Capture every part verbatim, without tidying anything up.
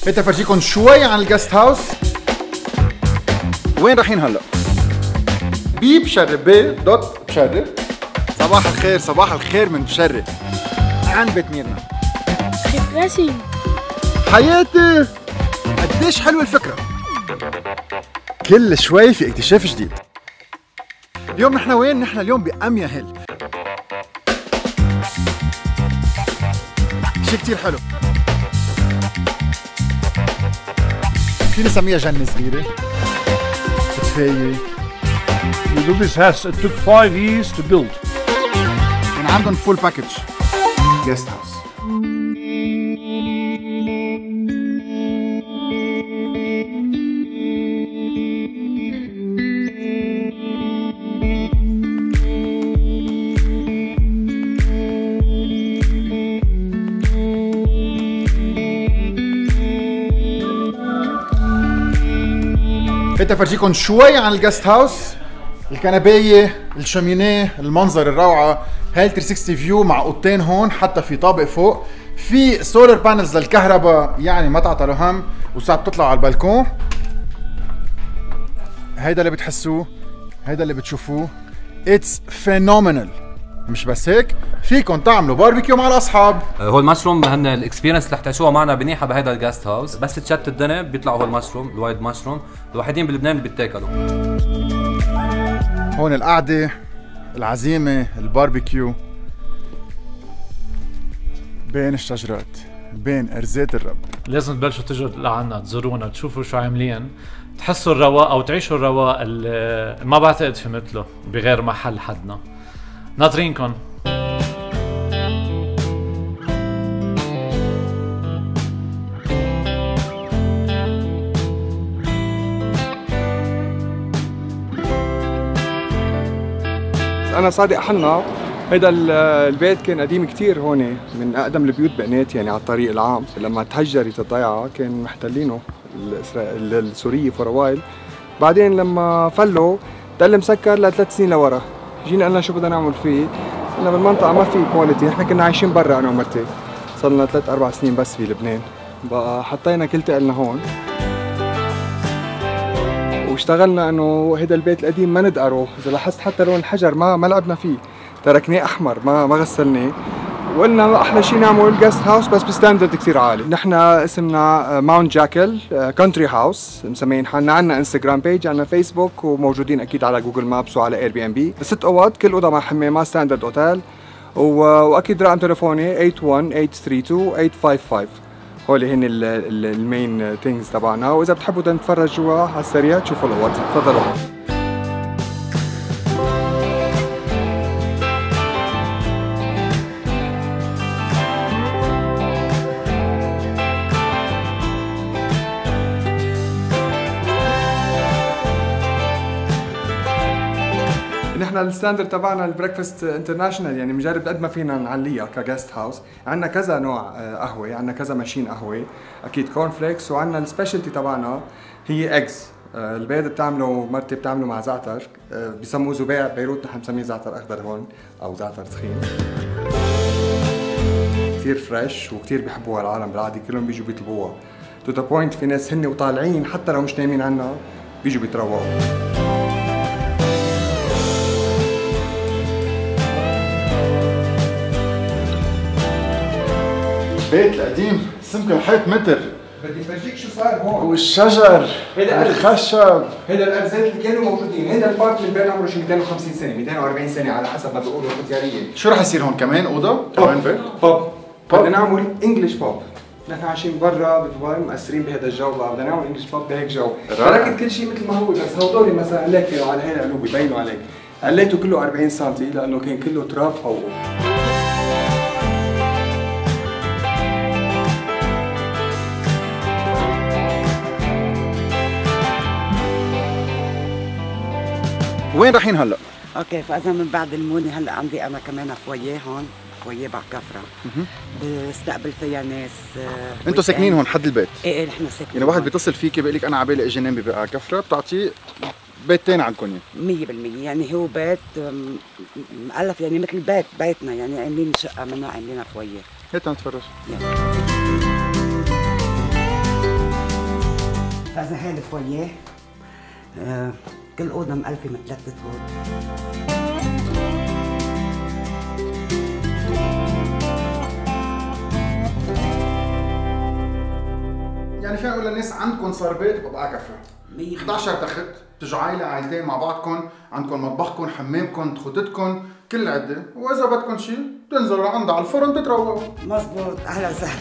هيك فرجيكم شوي عن الجست هاوس. وين رايحين هلا؟ بي بشري، بي دوت بشري. صباح الخير، صباح الخير من بشري عن بيت ميرنا. راسي حياتي قديش حلوة الفكرة، كل شوي في اكتشاف جديد. اليوم نحن وين؟ نحن اليوم بأميا هيل، شي كتير حلو. فيني نسميها جنة صغيرة بتفاية. You do this house, it took five years to build. من عندهم فول باكج جيست هاوس. هيك فرجيكم شوي عن الجست هاوس. الكنباية، الشمينيه، المنظر الروعة، هاي ثلاثمية وستين فيو مع اوضتين هون، حتى في طابق فوق، في سولار بانلز للكهرباء، يعني ما تعطلوا هم، وساعات بتطلعوا على البلكون. هيدا اللي بتحسوه، هيدا اللي بتشوفوه، اتس فينومينال. مش بس هيك، فيكم تعملوا باربيكيو مع الاصحاب. هو المشروم هن الاكسبيرينس اللي حتعيشوها معنا منيحه بهيدا الجاست هاوس، بس تشت الدنيا بيطلعوا هو المشروم، الوايد مشروم، الوحيدين بلبنان اللي بيتاكلوا. هون القعده، العزيمه، الباربيكيو بين الشجرات، بين ارزات الرب. لازم تبلشوا تجوا لعنا تزورونا، تشوفوا شو عاملين، تحسوا الرواق او تعيشوا الرواق اللي ما بعتقد في مثله بغير محل حدنا. ناطرينكم. أنا صادق حنا، هيدا البيت كان قديم كتير هون، من أقدم البيوت بقنات يعني على الطريق العام. لما تهجرت الضيعة كان محتلينه السورية فور وايل، بعدين لما فلوا ضل مسكر لثلاث سنين لورا. جينا قلنا شو بدنا نعمل فيه، قلنا بالمنطقة ما في كواليتي، نحن كنا عايشين برا أنا ومرتي، صرنا ثلاث أربع سنين بس في لبنان، بقى حطينا كل تقلنا هون واشتغلنا انه هيدا البيت القديم ما ندقره. اذا لاحظت حتى لون الحجر ما ما لعبنا فيه، تركناه احمر ما ما غسلناه، وقلنا احلى شيء نعمل جست هاوس بس بستاندرد كثير عالي. نحن اسمنا ماونت جاكل كونتري هاوس، مسميين حالنا، عندنا انستغرام بيج، عندنا فيسبوك، وموجودين اكيد على جوجل مابس وعلى اير بي ام بي. ست اوض، كل اوضه مع حمامات، ستاندرد اوتيل، واكيد رقم تليفوني ثمانية واحد ثمانية ثلاثة اثنين ثمانية خمسة خمسة. هولي هن المين ثينجز تبعنا، واذا بتحبوا بدنا نتفرج جوا على السريع تشوفوا الاوض. تفضلوا. نحن الستاندرد تبعنا البريكفاست انترناشونال، يعني بنجرب قد ما فينا نعليها كجست هاوس. عندنا كذا نوع قهوه، عندنا كذا ماشين قهوه، اكيد كورن فليكس، وعندنا السبيشالتي تبعنا هي ايجز. البيض بتعمله مرتي بتعمله مع زعتر، بيسموه زبيع بيروت، نحن بنسميه زعتر اخضر هون او زعتر تخين. كثير فريش وكثير بيحبوها العالم بالعاده، كلهم بيجوا بيطلبوها. تو ذا بوينت في ناس هن وطالعين حتى لو مش نايمين عنا بيجوا بيتروقوا. البيت القديم سمك الحيط متر. بدي فرجيك شو صار هون. والشجر، الخشب، هيدا الارزات اللي كانوا موجودين. هيدا البارك اللي بين عمره شي مئتين وخمسين سنه، مئتين وأربعين سنه على حسب ما بيقولوا التجاريه. شو رح يصير هون كمان اوضه؟ كمان بيت؟ بوب. بدنا نعمل انجلش بوب. نحن عايشين برا بدبي مقصرين بهذا الجو، بقى بدنا نعمل انجلش بوب بهيك جو. تركت كل شيء مثل ما هو، بس هودول مثلا هلاك كانوا على هي القلوب ببينوا عليك. قليته كله أربعين سنتي لانه كان كله تراب فوقه. وين رايحين هلا؟ اوكي، فاذا من بعد الموني هلا عندي انا كمان فويه هون، فويه بعكفره بستقبل فيها ناس. انتوا ساكنين هون حد البيت؟ ايه ايه نحن ساكنين. يعني واحد بيتصل فيكي بيقول لك انا على بالي اجي نام بعكفره، بتعطيه بيت تاني عندكم يعني؟ مية بالمية، يعني هو بيت مؤلف، يعني مثل بيت بيتنا، يعني عاملين شقه منها عاملينها فويه. هيك نتفرج. فاذا هي الفوييه آه كل اوضه مألفه من ثلاث اوض. يعني فينا نقول للناس عندكم صار بيت بقى كفر احد عشر تخت، بتجوا عائله عائلتين مع بعضكم، عندكم مطبخكم، حمامكم، تخوتتكم، كل عده، واذا بدكم شيء بتنزلوا عندها على الفرن تتروقوا. مزبوط، اهلا وسهلا.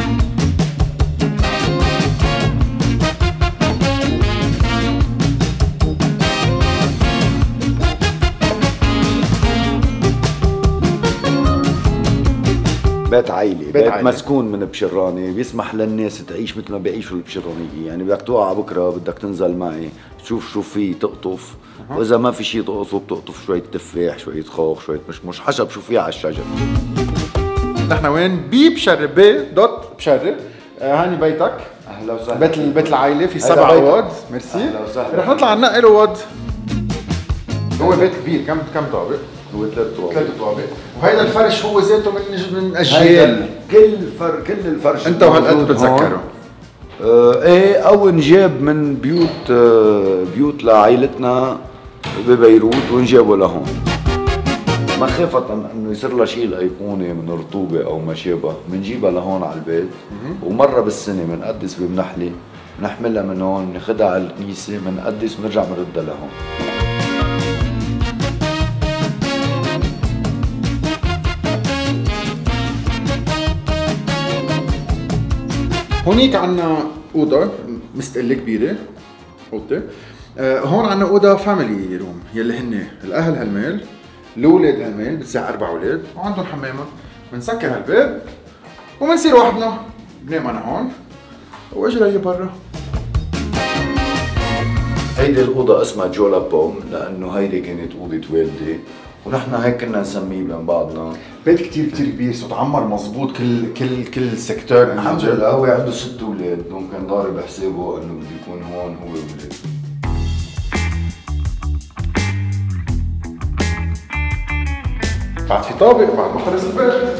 بيت عائلي، بيت, بيت عائلي. مسكون من بشراني، بيسمح للناس تعيش مثل ما بيعيشوا البشرانيين، يعني بدك توقع بكره بدك تنزل معي تشوف شو في تقطف، أه. واذا ما في شيء تقطف بتقطف شويه تفاح، شويه خوخ، شويه مشمش، حسب شو في على الشجر. نحن وين؟ ببشري بي دوت بشري، آه هاني بيتك. اهلا وسهلا. بيت بيت العائله في سبع اوض، ميرسي. اهلا وسهلا. رح نطلع ننقي اوض. هو بيت كبير، كم كم طابق؟ هو ثلاث طوابق. ثلاث طوابق، وهذا الفرش هو ذاته من من اجيال. كل فر كل الفرش انت وهالقد بتتذكره؟ آه ايه، او نجاب من بيوت آه بيوت لعائلتنا ببيروت ونجابوا لهون. مخافة انه يصير لها شيء الايقونة من رطوبة او ما شابه، بنجيبها لهون على البيت، ومرة بالسنة بنقدس بمنحلة، بنحملها من هون، بناخذها على الكنيسة، بنقدس ونرجع بنردها لهون. هونيك عنا اوضه مستقله كبيره، اوضتي. آه هون عنا اوضه فاميلي روم، يلي هن الاهل هالميل، الاولاد هالميل، بتسع اربع اولاد، وعندهم حمامه. بنسكر هالباب وبنصير وحدنا، بنام انا هون واجري برا. هيدي الأوضة اسمها جولا بوم، لأنه هيدي كانت أوضة والدي، ونحن هيك كنا نسميه بين بعضنا. بيت كتير كتير كبير، صوت عمر مزبوط، كل كل كل سيكتور. الحمد لله هو عنده ست أولاد، ممكن ضارب حسابه إنه بده يكون هون هو وولاد. بعد في طابق بعد ما خلص البيت.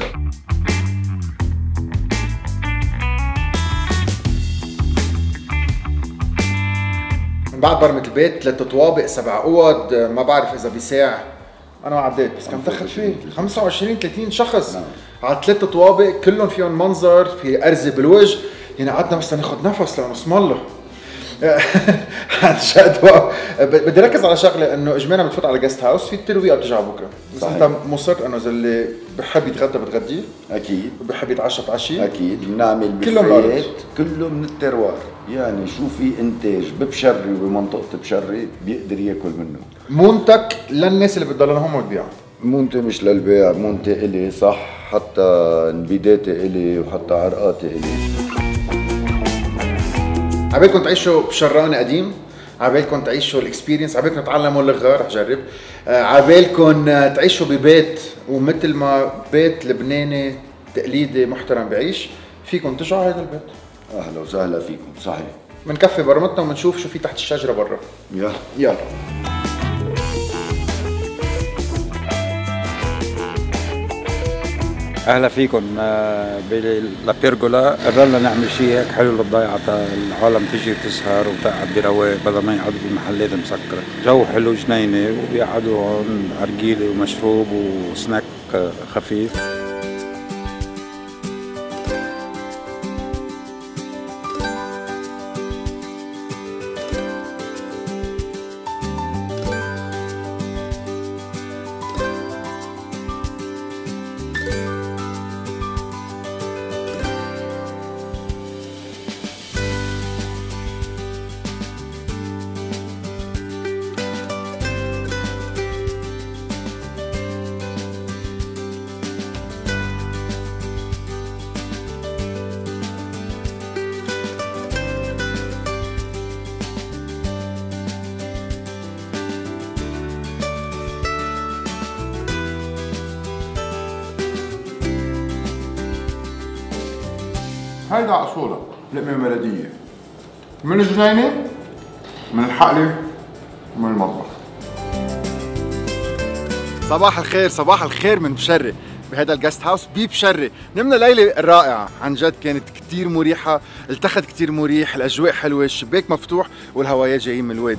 من بعد برمة البيت ثلاث طوابق، سبع اوض، ما بعرف اذا بساع، انا ما عديت بس كم دخل فيه خمسة وعشرين ثلاثين شخص. نعم. على ثلاث طوابق كلهم فيهم منظر، في ارزه بالوجه، يعني قعدنا بس ناخذ نفس لانه اسم الله. عن جد بدي ركز على شغله، انه اجمالا بتفوت على جيست هاوس في الترويقه بترجع بكره، بس صحيح. انت مصر انه اذا اللي بحب يتغدى بتغديه اكيد، بحب يتعشى بتعشيه اكيد، بنعمل بفايات كله من التروار، يعني شو في انتاج ببشري وبمنطقه بشري بيقدر ياكل منه. منتج للناس اللي بتضلها هم وتبيعها، منتج مش للبيع، منتج الي صح، حتى نبيداتي الي وحتى عرقاتي الي. عبالكم تعيشوا بشرانة قديم، عبالكم تعيشوا الاكسبيرينس، عبالكم تتعلموا اللغة، رح جرب، عبالكم تعيشوا ببيت ومثل ما بيت لبناني تقليدي محترم بعيش، فيكم تجوا على هذا البيت. اهلا وسهلا فيكم، صحيح. بنكفي برمتنا وبنشوف شو في تحت الشجرة برا. يلا يلا. اهلا فيكم بالبيرجولا، قررنا نعمل شيء هيك حلو للضيعه، العالم تيجي تسهر وتقعد برواق بدل ما يقعدوا بمحلات مسكره، جو حلو جنينه وبيقعدوا هون عرقيله ومشروب وسناك خفيف. هيدا اصولها لقمه بلديه، من الجنينه، من الحقله، ومن المطبخ. صباح الخير، صباح الخير من بشري. بهذا الجست هاوس ببشري. نمنا ليله رائعه عن جد، كانت كثير مريحه، التخت كثير مريح، الاجواء حلوه، الشباك مفتوح والهوايات جايين من الوادي.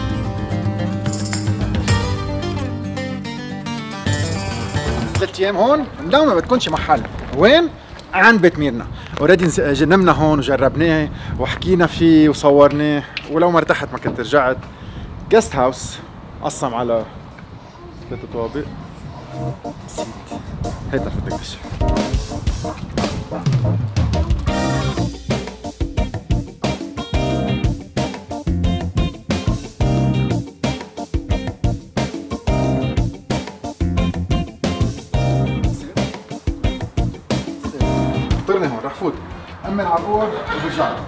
ثلاث ايام هون منومه ما بتكونش محل. وين؟ عند بيت ميرنا. اوريدي نمنا هون وجربناه وحكينا فيه وصورناه، ولو ما ارتحت ما كنت رجعت. جست هاوس قسم على ثلاث طوابق. نسيت هيدا بدك تشوف. طرني هون رح فوت امن على الاوض وبرجع لك.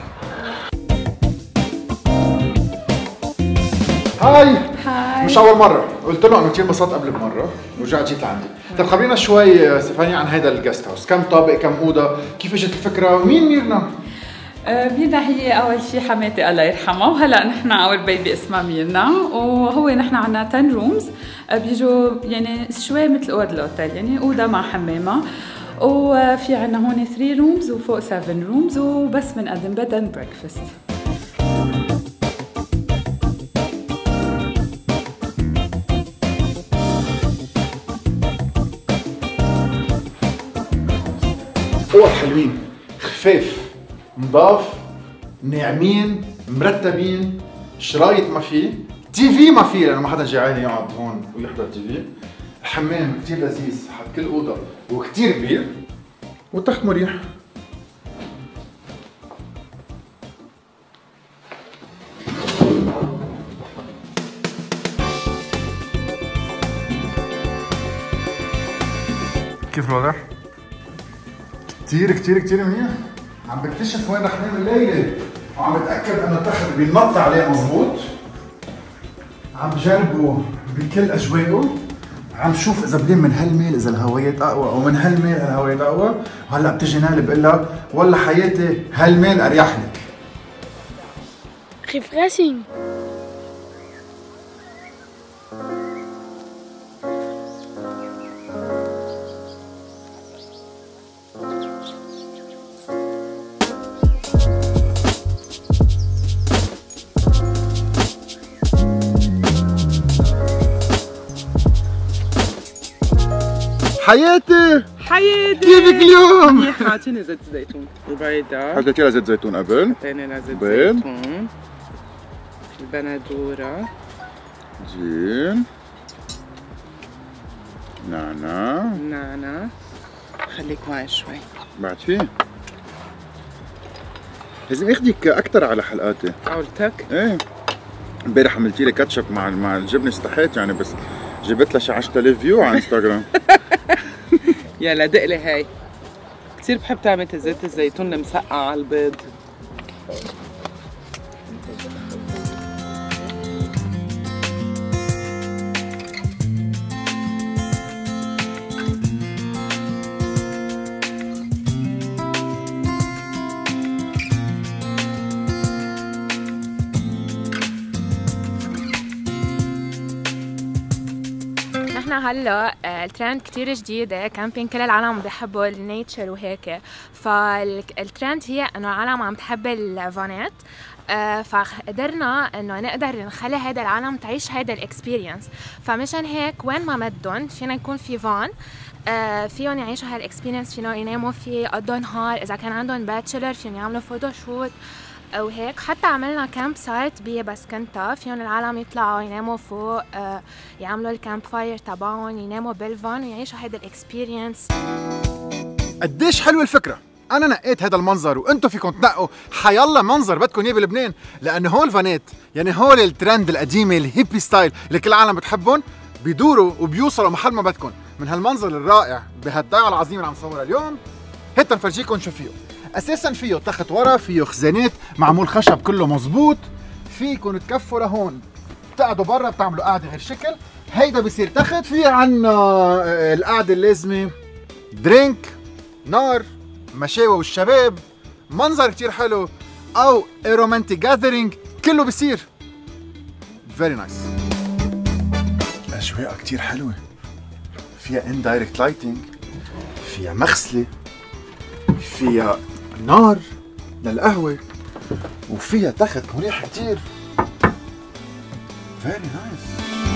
هاي هاي مش اول مره، قلت له انه كثير انبسطت قبل بمره ورجعت جيت لعندي. طيب خبرينا شوي ستيفانيا عن هيدا الجست هاوس، كم طابق، كم اوضه، كيف اجت الفكره، ومين ميرنا؟ ميرنا هي اول شيء حماتي الله يرحمها، وهلا نحن اول بيبي اسمها ميرنا، وهو نحن عندنا عشرة رومز بيجوا يعني شوي مثل اوض الاوتيل، يعني اوضه مع حمامه، وفي عندنا هون ثلاثة رومز وفوق سبعة رومز، وبس بنقدم بيد اند بريكفاست. اوض حلوين، خفاف، نضاف، ناعمين، مرتبين، شرايط ما في، تي في ما في لانه ما حدا جاي يقعد هون ويحضر تي في، الحمام كثير لذيذ حد كل اوضه وكثير كبير، والتخت مريح. كيف الوضع؟ كتير كتير كتير منيح. عم بكتشف وين رح نام الليلة، وعم بتأكد انه التخت بينط عليه مضبوط. عم بجربه بكل اجواءه، عم شوف اذا بدين من هالميل اذا الهوايات اقوى او من هالميل الهوايات اقوى، وهلا بتجي نال بقول لها والله حياتي هالميل اريح لك. ريفريشنج. حياتي حياتي كيفك اليوم؟ منيحة. اعطيني زيت زيتون وبيضة، حطيتي لها زيت زيتون قبل؟ اعطيني لها زيت بيض، زيتون، البندورة، زين، نعناع، نعناع، خليك معي شوي بعد فيه؟ لازم اخدك اكثر على حلقاتي. قولتك؟ ايه امبارح عملتي لي كاتشب مع مع الجبنه، استحيت يعني، بس جبت لها شي عشرة آلاف فيو على انستغرام. يلا دقلي هاي، كثير بحب تعمل زيت الزيتون المسقع على البيض. نحن هلا الترند كتير جديدة، كامبينج كل العالم بيحبوا النيتشر وهيك، فالترند هي انه العالم عم تحب الفانات، فقدرنا انه نقدر نخلي هذا العالم تعيش هذا الاكسبيرينس، فمشان هيك وين ما بدهم فينا يكون في فان فيهم يعيشوا هالاكسبيرينس، فينا يناموا فيه، يقضوا نهار، اذا كان عندهم باتشلر فيهم يعملوا فوتوشوت او هيك. حتى عملنا كامب سايت ببسكنتا، فيهم العالم يطلعوا يناموا فوق، آه يعملوا الكامب فاير تبعهم، يناموا بالفان ويعيشوا هيدا الاكسبيرينس. قديش حلوه الفكره. انا نقيت هذا المنظر وانتم فيكم تنقوا حيالله منظر بدكم اياه بلبنان، لانه هول الفانات يعني هول الترند القديمه الهيبي ستايل اللي كل العالم بتحبهم بيدوروا وبيوصلوا محل ما بدكم من هالمنظر الرائع بهالضيعه العظيمه اللي عم نصورها اليوم. هيك نفرجيكم شو فيه. اساسا فيه تخت ورا، فيه خزانات، معمول خشب كله مزبوط، فيكم تكفوا لهون بتقعدوا برا بتعملوا قعده غير شكل. هيدا بصير تخت، في عنا القعده اللازمه، درينك، نار، مشاوي والشباب، منظر كتير حلو، او رومانتيك جاذرينج، كله بصير فيري نايس. اجواء كتير حلوه، فيها اندايركت لايتنج، فيها مغسلة، فيها نار للقهوة، وفيها تخت مريح كتير. فيري نايس.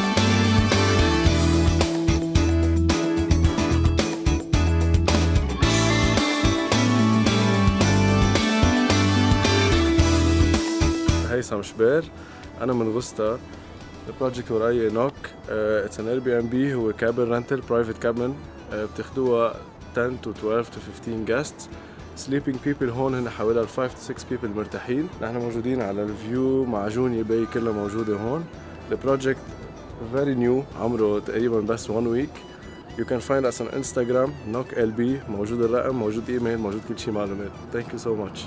هيثم شبير، أنا من غستا. البروجكت وراي نوك، اتس ان اير بي ام بي، هو كابن رنتل برايفت كابن، بتاخدوها عشرة to twelve to fifteen guests. sleeping people هون هن حوالي five to six people مرتاحين. نحن موجودين على الفيو مع جوني باي كلها موجودة هون. البروجكت very new، عمره تقريبا بس one week. You can find us on Instagram نوك إل بي، موجود الرقم، موجود ايميل، موجود كل شيء معلومات. Thank you so much.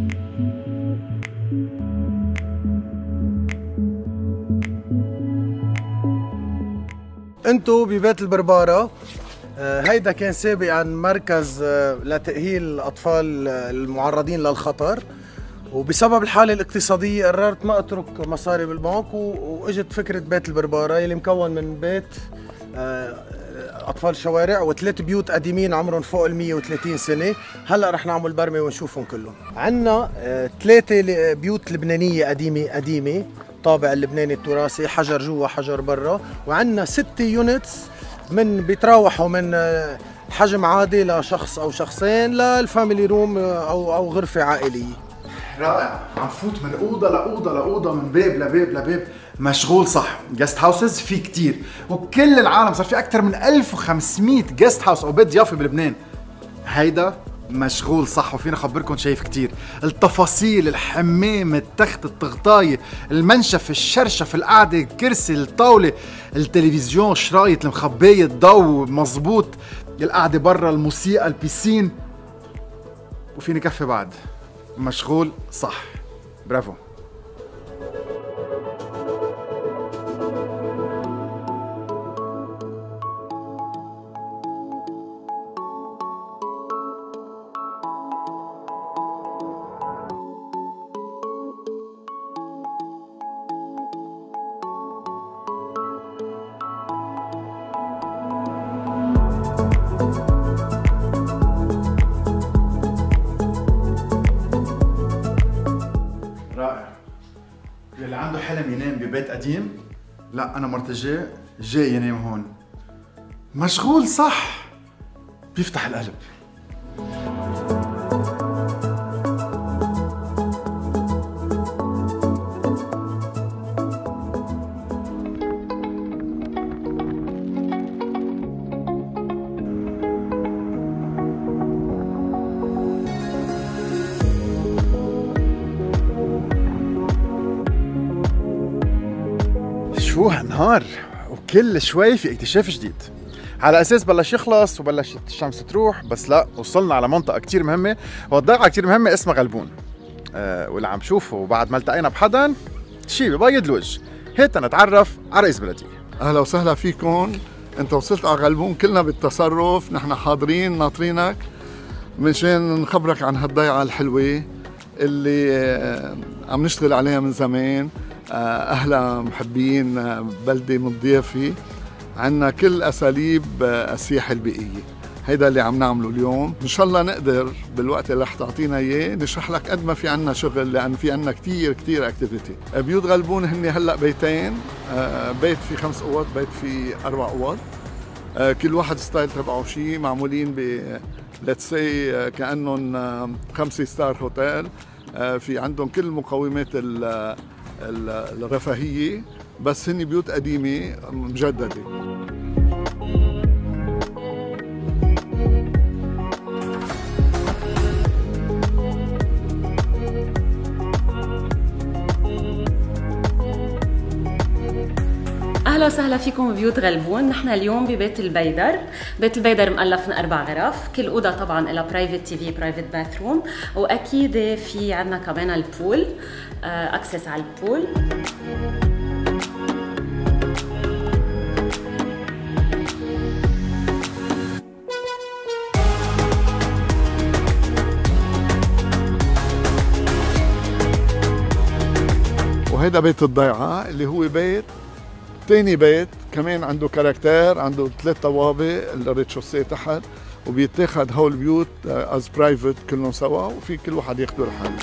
انتو ببيت البربارة، هيدا كان سابقا مركز لتأهيل الأطفال المعرضين للخطر، وبسبب الحالة الاقتصادية قررت ما أترك مصاري بالبنك وإجت فكرة بيت البربارة اللي مكون من بيت أطفال شوارع وثلاث بيوت قديمين عمرهم فوق ال مية وثلاثين سنة. هلا رح نعمل برمة ونشوفهم كلهم. عنا ثلاثة بيوت لبنانية قديمة قديمة طابع اللبناني التراثي، حجر جوا حجر برا، وعندنا ست يونتس من بيتراوحوا من حجم عادي لشخص او شخصين للفاميلي روم او او غرفه عائليه. رائع. عم فوت من اوضه لاوضه لاوضه، من باب لباب لباب. مشغول صح. جيست هاوسز في كتير، وكل العالم صار في اكثر من ألف وخمسمية جيست هاوس او بيت ضيافه بلبنان. هيدا مشغول صح، وفينا خبركم شايف كتير التفاصيل، الحمام، التخت، التغطاية، المنشف، الشرشف، القعدة، الكرسي، الطاولة، التلفزيون، شرايط، المخباية، الضوء مزبوط، القعدة برا، الموسيقى، البيسين، وفيني كفي بعد. مشغول صح. برافو. اللي عنده حلم ينام ببيت قديم، لا انا مرتجي جاي ينام هون. مشغول صح. بيفتح القلب. شو هالنهار، وكل شوي في اكتشاف جديد. على اساس بلش يخلص وبلشت الشمس تروح، بس لا، وصلنا على منطقه كتير مهمه، والضيعه كتير مهمه اسمها غلبون. أه واللي عم شوفه بعد ما التقينا بحدا شي ببيض الوجه. هيك نتعرف على رئيس بلديه. اهلا وسهلا فيكم. انت وصلت على غلبون، كلنا بالتصرف، نحن حاضرين ناطرينك منشان نخبرك عن هالضيعه الحلوه اللي عم نشتغل عليها من زمان. أهلا محبين بلدة من الضيافة، عنا كل أساليب السياحة البيئية. هيدا اللي عم نعمله اليوم. إن شاء الله نقدر بالوقت اللي رح تعطينا إياه نشرح لك قد ما في عنا شغل، لأن في عنا كتير كتير أكتيفيتي. بيوت غلبون هن هلأ بيتين، بيت في خمس أوض، بيت في أربع أوض، كل واحد ستايل تبعه شيء، معمولين ب ليتس سي كأنهم خمسة ستار هوتيل. في عندهم كل مقومات الرفاهية، بس هن بيوت قديمة مجددة. اهلا وسهلا فيكم ببيوت غلبون. نحن اليوم ببيت البيدر. بيت البيدر مؤلف من اربع غرف، كل اوضه طبعا لها برايفت تي في، برايفت باثروم، واكيد في عندنا كمان البول، اكسس على البول. وهيدا بيت الضيعه اللي هو بيت تاني بيت كمان عنده كاركتير، عنده ثلاث طوابق، الريتشوسيه تحت، وبيتاخد هول البيوت از برايفت كلهم سوا وفي كل واحد ياخده لحاله.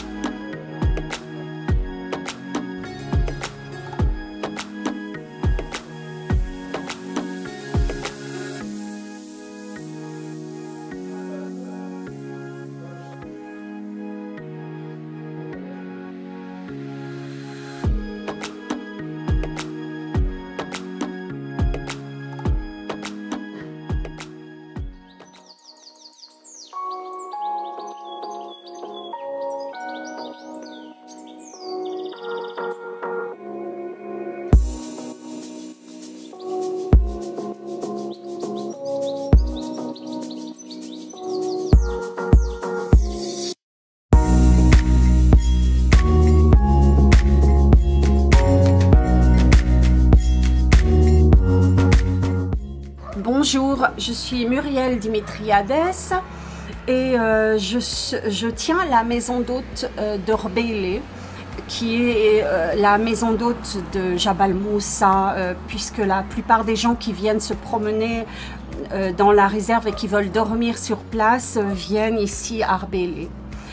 Bonjour, je suis Muriel Dimitriades et euh, je, je tiens la maison d'hôte euh, d'Orbélé, qui est euh, la maison d'hôte de Jabal Moussa, euh, puisque la plupart des gens qui viennent se promener euh, dans la réserve et qui veulent dormir sur place euh, viennent ici à Orbélé.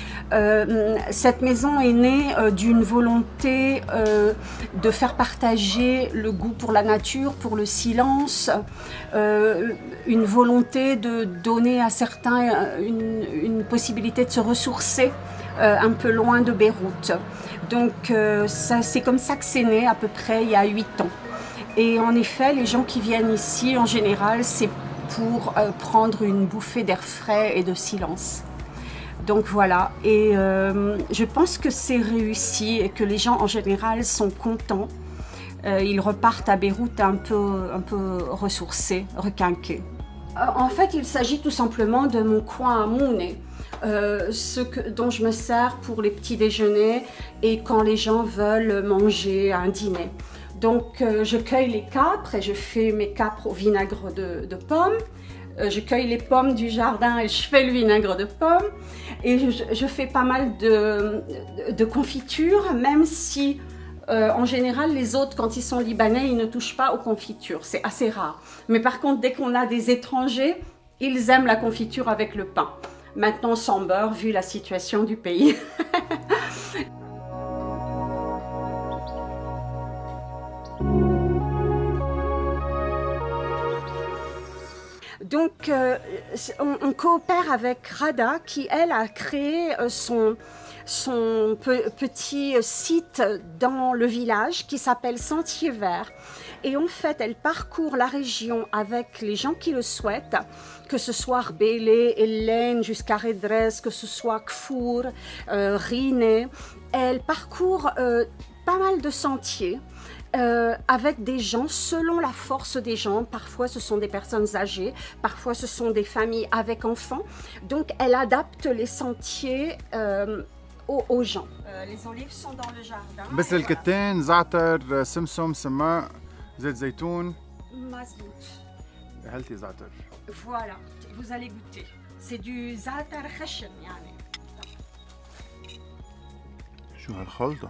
Euh, cette maison est née euh, d'une volonté euh, de faire partager le goût pour la nature, pour le silence, euh, une volonté de donner à certains une, une possibilité de se ressourcer euh, un peu loin de Beyrouth. Donc euh, c'est comme ça que c'est né à peu près il y a huit ans. Et en effet, les gens qui viennent ici, en général, c'est pour euh, prendre une bouffée d'air frais et de silence. Donc voilà, et euh, je pense que c'est réussi et que les gens en général sont contents. Euh, ils repartent à Beyrouth un peu, un peu ressourcés, requinqués. Euh, en fait, il s'agit tout simplement de mon coin à Mouné, euh, ce que, dont je me sers pour les petits déjeuners et quand les gens veulent manger un dîner. Donc euh, je cueille les capres et je fais mes capres au vinaigre de, de pommes. Je cueille les pommes du jardin et je fais le vinaigre de pommes. Et je, je fais pas mal de, de confitures, même si euh, en général les autres, quand ils sont libanais, ils ne touchent pas aux confitures. C'est assez rare. Mais par contre, dès qu'on a des étrangers, ils aiment la confiture avec le pain. Maintenant sans beurre, vu la situation du pays. Donc, euh, on, on coopère avec Rada qui, elle, a créé euh, son, son pe petit site dans le village qui s'appelle Sentier Vert. Et en fait, elle parcourt la région avec les gens qui le souhaitent, que ce soit Arbélé, Hélène, jusqu'à Redrez, que ce soit Kfour, euh, Riné. Elle parcourt euh, pas mal de sentiers. Euh, avec des gens selon la force des gens. Parfois ce sont des personnes âgées, parfois ce sont des familles avec enfants. Donc elle adapte les sentiers euh, aux, aux gens. Euh, les olives sont dans le jardin. بس الكتان زعتر سمسم سماء زيت زيتون مزبوط. هلتي زعتر. Voilà, vous allez goûter. C'est du زعتر خشن يعني. شو هالخلطة؟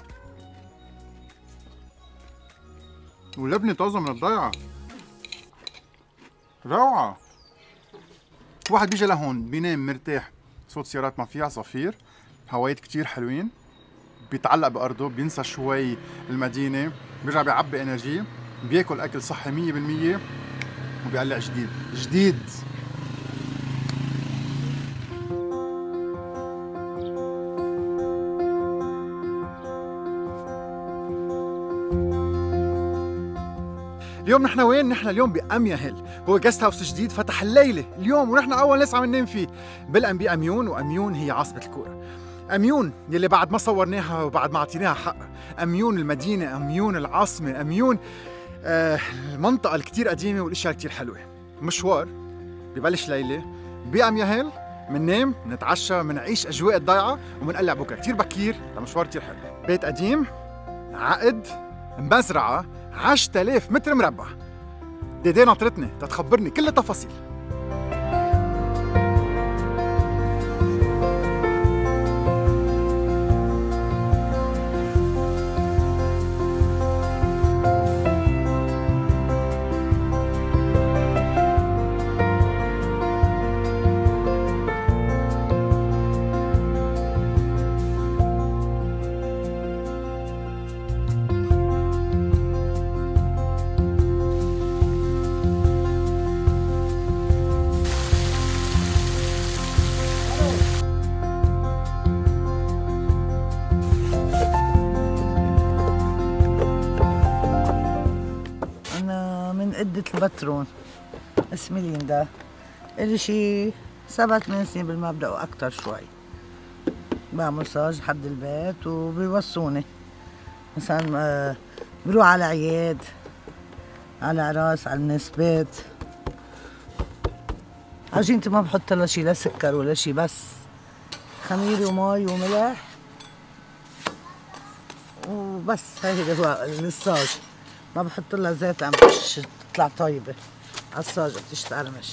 ولبنة طازة من الضيعة. روعة. واحد بيجي لهون بينام مرتاح، صوت سيارات ما فيها عصافير، هوايات كتير حلوين، بيتعلق بأرضه، بينسى شوي المدينة، بيرجع بيعبي انرجي، بياكل أكل صحي مية بالمية وبيقلع جديد، جديد. اليوم نحن وين؟ نحن اليوم بأميا هيل، هو جست هاوس جديد فتح الليلة اليوم ونحن أول ناس عم ننام فيه، بالأم بأميون، وأميون هي عاصمة القرى. أميون يلي بعد ما صورناها وبعد ما أعطيناها حق، أميون المدينة، أميون العاصمة، أميون آه المنطقة الكتير قديمة والأشياء الكتير حلوة. مشوار ببلش ليلة بأميا هيل، مننام، منتعشى، منعيش أجواء الضيعة ومنقلع بكرة كتير بكير لمشوار كتير حلو. بيت قديم، عقد، مزرعة، عشرة آلاف متر مربع. ديدي ناطرتني تتخبرني كل التفاصيل. وحدة البترون. اسمي ليندا، إلي شي سبع ثمان سنين بالمبدأ وأكتر شوي. بعمل مساج حد البيت وبيوصوني مثلا بروح على عياد، على عراس، على مناسبات. عجينتي ما بحط لها شي لا سكر ولا شي، بس خميري ومي وملح وبس. هي هو الصاج، ما بحط لها زيت عم تطلع طيبه على الصاج بتشتقرمش.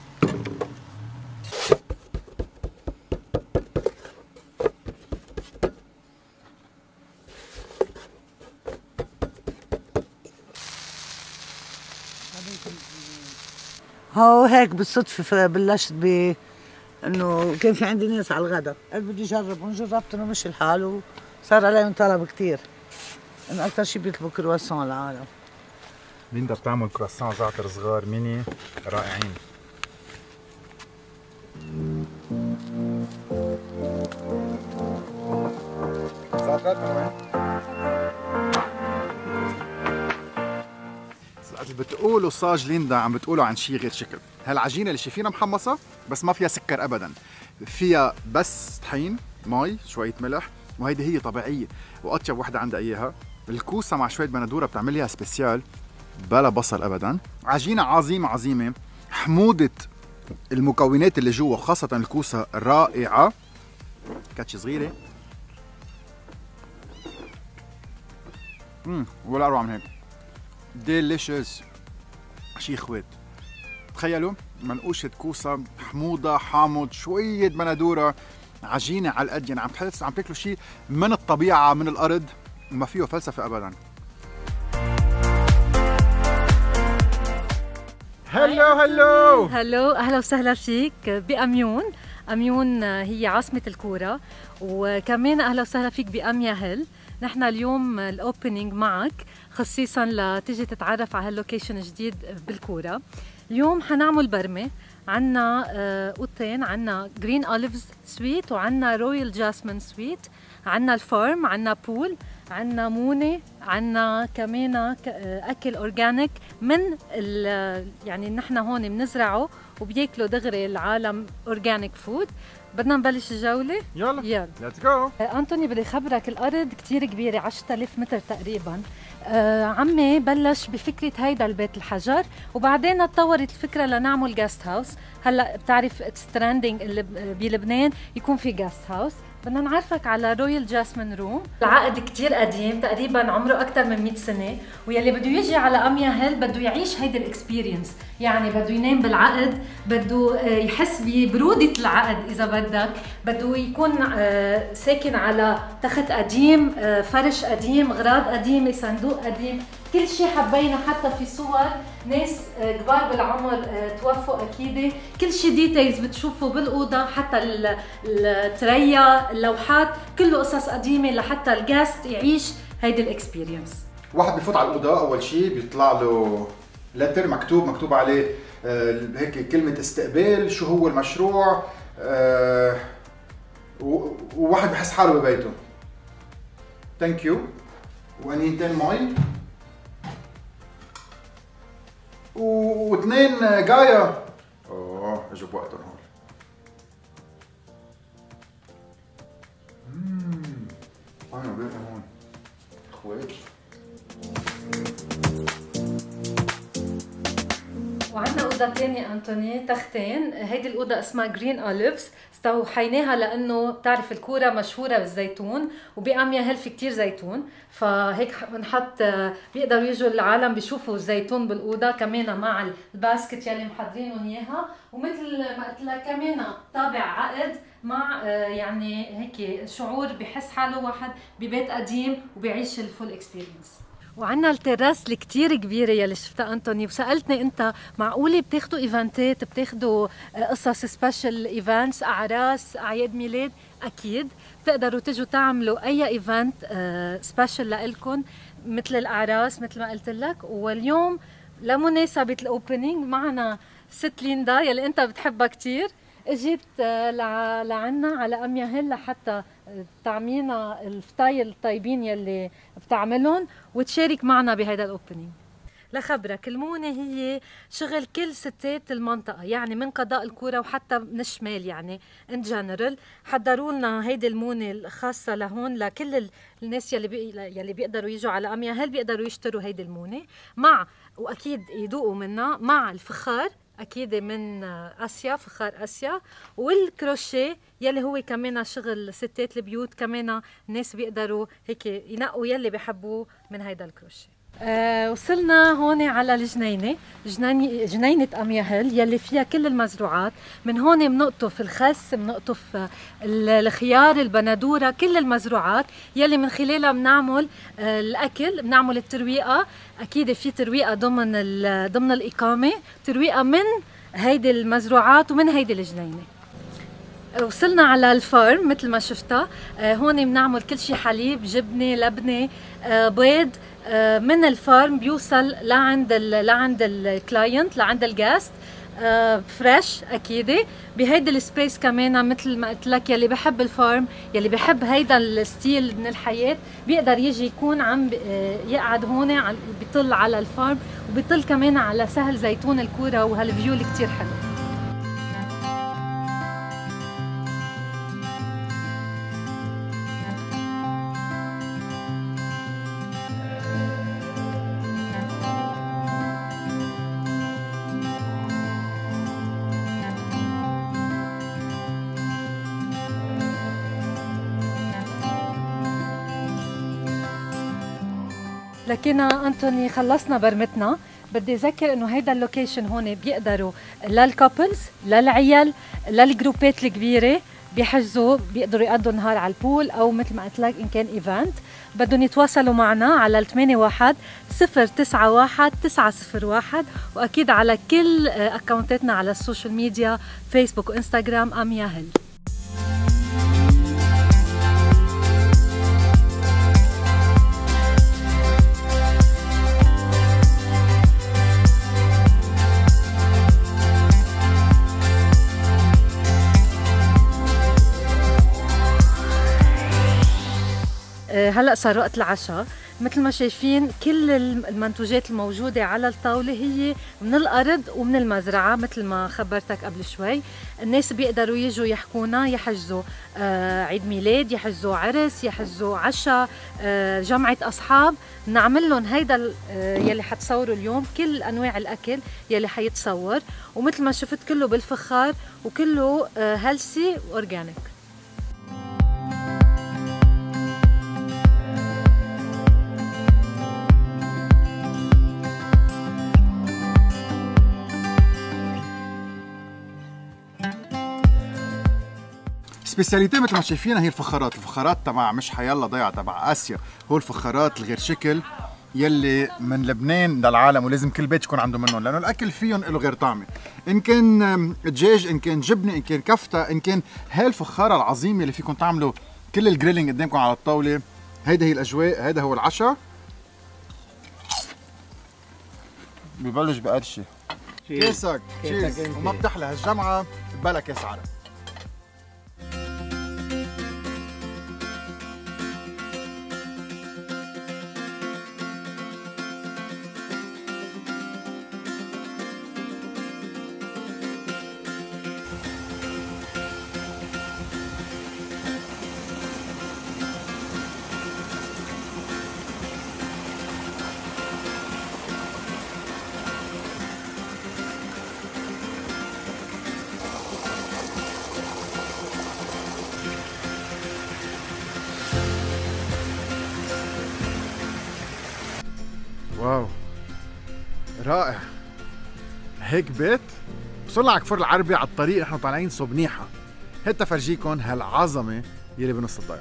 هو هيك بالصدفه بلشت ب انه كان في عندي ناس على الغداء، قلت بدي اجرب وجربت انه مش الحال وصار عليهم طلب كثير، انه اكثر شيء بيطلبوا كرواسون العالم. ليندا بتعمل كرواسون زعتر صغار ميني رائعين. زعتراتنا وين؟ اللي بتقولوا صاج ليندا عم بتقولوا عن شيء غير شكل. هالعجينه اللي شايفينها محمصه بس ما فيها سكر ابدا، فيها بس طحين، مي، شويه ملح، وهيدي هي طبيعيه واطيب وحده عندها اياها. الكوسه مع شويه بندوره بتعمليها سبيسيال بلا بصل ابدا. عجينه عظيمه عظيمه، حموضه المكونات اللي جوا خاصه الكوسه رائعه. كاتشي صغيره امم ولا اروع من هيك. ديليشيس شي اخوات. تخيلوا منقوشة كوسة، حموضة، حامض، شوية بندورة، عجينة على القد، يعني عم تحس عم تاكلوا شيء من الطبيعة من الأرض، ما فيه فلسفة أبدا. هلو هلو هلو أهلا وسهلا فيك بأميون. أميون هي عاصمة القرى، وكمان أهلا وسهلا فيك بأميا هيل. نحن اليوم الأوبننج معك خصيصا لتيجي تتعرف على هاللوكيشن جديد بالقرى. اليوم حنعمل برمة، عنا اوضتين، عنا جرين اوليفز سويت وعنا رويال جاسمين سويت، عنا الفارم، عنا بول، عنا مونة، عنا كمان اكل اورجانيك من يعني نحن هون بنزرعه وبياكلوا دغري العالم اورجانيك فود. بدنا نبلش الجولة؟ يلا يلا ليتس جو. أنتوني بدي خبرك، الأرض كتير كبيرة، عشرة آلاف متر تقريبا. آه عمي بلش بفكرة هيدا البيت الحجر، وبعدين تطورت الفكرة لنعمل جاست هاوس. هلا بتعرف اتس ترندنج اللي بلبنان يكون في جاست هاوس. بدنا نعرفك على رويال جاسمين روم. العقد كتير قديم، تقريبا عمره أكثر من مئة سنة، ويلي بده يجي على أميا هيل بده يعيش هيدي الاكسبيرينس، يعني بده ينام بالعقد، بده يحس ببرودة العقد إذا بدك، بده يكون ساكن على تخت قديم، فرش قديم، أغراض قديمة، صندوق قديم، كل شيء حبينا. حتى في صور ناس كبار بالعمر توفوا اكيد، كل شيء ديتيلز بتشوفوا بالاوضه، حتى التريا، اللوحات، كله قصص قديمه لحتى الجاست يعيش هيدي الاكسبيرينس. واحد بفوت على الاوضه اول شيء بيطلع له لتر مكتوب مكتوب عليه آه هيك كلمه استقبال، شو هو المشروع، آه وواحد بحس حاله ببيته. ثانك يو. وانينتين مي واثنين جايا. اوه اجوا بوقتهم هول. اممم انا بيتهم هون اخوات. وعندنا اوضه ثانيه انطوني، تختين. هيدي الاوضه اسمها جرين اوليفز، استوحيناها لانه بتعرف القرى مشهوره بالزيتون، وبأميا هيل في كثير زيتون، فهيك بنحط بيقدروا يجوا العالم بيشوفوا الزيتون بالاوضه، كمان مع الباسكت يلي محضرينهم اياها، ومثل ما قلت لك كمان طابع عقد مع يعني هيك شعور بحس حاله واحد ببيت قديم وبيعيش الفول اكسبيرينس. وعنا التراس اللي كتير كبيرة يلي شفتها أنتوني، وسألتني أنت معقولة بتاخدوا إيفنتات، بتاخدوا قصص سبيشال إيفنتس، أعراس، أعياد ميلاد؟ أكيد بتقدروا تجوا تعملوا أي إيفنت سبيشال لإلكم مثل الأعراس مثل ما قلت لك. واليوم لمناسبة الأوبننج معنا ست ليندا يلي أنت بتحبها كتير، اجيت لعنا على أميا هيل لحتى تعمينا الفطايل الطيبين يلي بتعملهم وتشارك معنا بهذا الاوبننج. لخبرك المونة هي شغل كل ستات المنطقة، يعني من قضاء القرى وحتى من الشمال، يعني ان جنرال حضروا لنا هيدي المونة الخاصة لهون لكل الناس يلي بي يلي بيقدروا يجوا على أميا هل بيقدروا يشتروا هيدي المونة مع وأكيد يذوقوا منها مع الفخار أكيد من آسيا، فخار آسيا، والكروشيه يلي هو كمان شغل ستات البيوت، كمان الناس بيقدروا هيك ينقوا يلي بيحبوه من هيدا الكروشيه. أه وصلنا هون على الجنينة، جنينة, جنينة أميا هيل يلي فيها كل المزروعات. من هون بنقطف الخس، بنقطف الخيار، البندورة، كل المزروعات يلي من خلالها بنعمل أه الأكل، بنعمل الترويقة. أكيد في ترويقة ضمن ضمن الإقامة، ترويقة من هيدي المزروعات ومن هيدي الجنينة. وصلنا على الفارم مثل ما شفتها، أه هون بنعمل كل شيء، حليب، جبنة، لبنة، أه بيض، من الفارم بيوصل لعند ال لعند الكلاينت، لعند الجاست آه فريش اكيد. بهيدا السبيس كمان مثل ما قلت لك، يلي بحب الفارم، يلي بحب هيدا الستيل من الحياه بيقدر يجي يكون عم يقعد هون، بيطل على الفارم وبيطل كمان على سهل زيتون القرى وهالفيو اللي كتير حلو. لكن أنتوني خلصنا برمتنا. بدي أذكر إنه هيدا اللوكيشن هون بيقدروا للكابلز، للعيال، للجروبات الكبيرة بيحجزوا، بيقدروا يقضوا النهار على البول، أو مثل ما قلت لك إن كان إيفنت بدهم يتواصلوا معنا على ثمانية واحد صفر تسعة واحد تسعة صفر واحد، وأكيد على كل أكاونتاتنا على السوشيال ميديا فيسبوك وإنستغرام أميا هيل. هلا صار وقت العشاء. مثل ما شايفين كل المنتوجات الموجودة على الطاولة هي من الأرض ومن المزرعة مثل ما خبرتك قبل شوي. الناس بيقدروا يجوا يحكونا، يحجزوا آه عيد ميلاد، يحجزوا عرس، يحجزوا عشاء، آه جمعة أصحاب، نعمل لهم هيدا آه يلي حتصوروا اليوم، كل أنواع الأكل يلي حيتصور، ومثل ما شفت كله بالفخار وكله آه هيلثي وأورجانيك. سبيسياليتي مثل ما شايفينها هي الفخارات، الفخارات تبع مش حيلا ضيعة تبع آسيا، هو الفخارات الغير شكل يلي من لبنان للعالم، ولازم كل بيت يكون عنده منهم لأنه الأكل فيهم له غير طعمة، إن كان دجاج، إن كان جبنة، إن كان كفتة، إن كان هاي الفخارة العظيمة اللي فيكم تعملوا كل الجريلينج قدامكم على الطاولة. هيدا هي الأجواء، هيدا هو العشاء. ببلش بقرشة كيسك تشيز، وما بتحلى هالجمعة بلا كاس عرق. واو رائع، هيك بيت وصلنا على كفر العربي على الطريق، نحن طالعين صبنيحة. هيدا فرجيكم هالعظمة يلي بنص الضيعة.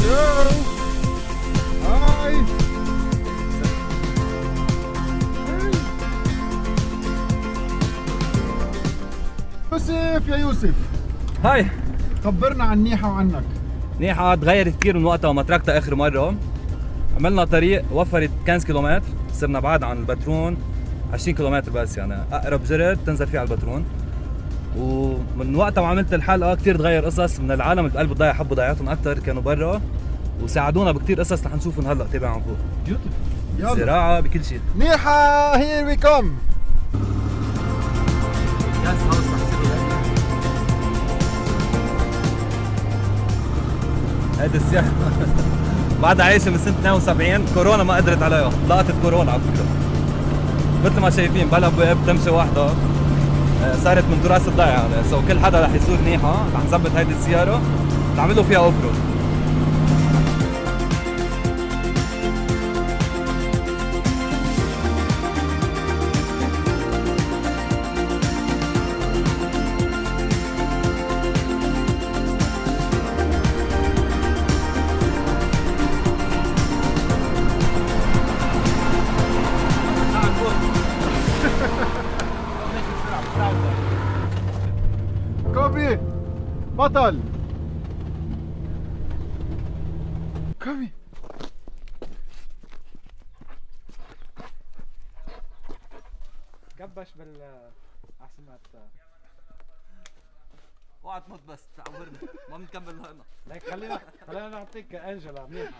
هاي يوسف يا يوسف، هاي خبرنا عن نيحة وعنك. نيحة تغيرت كثير من وقتها وما تركتها اخر مرة. عملنا طريق وفرت خمسة كيلومتر، صرنا بعاد عن البترون عشرين كيلومتر بس، يعني اقرب جرد تنزل فيه على البترون. ومن وقتها ما عملت الحلقة كثير تغير قصص من العالم اللي بقلب الضيعة حبوا ضيعتهم اكثر، كانوا برا وساعدونا بكثير قصص رح نشوفهم هلا. تابع عن فوق يلا زراعة بكل شيء. نيحة هير وي كم. هيدي السياحة بعدها عايشة من سنة اثنين وسبعين، كورونا ما قدرت عليها، لقطت كورونا على فكرة. مثل ما شايفين بلا بواب تمشي واحدة، صارت من تراث الضيعة يعني، سو كل حدا رح يزور نيحة رح نظبط هيدي السيارة نعملوا فيها اوف رود. كوبي بطل كوبي. كبش بال احسن ما اوعى تموت بس تعورني ما بنكمل هنا. ليك خلينا خلينا نعطيك انجلا منيحه.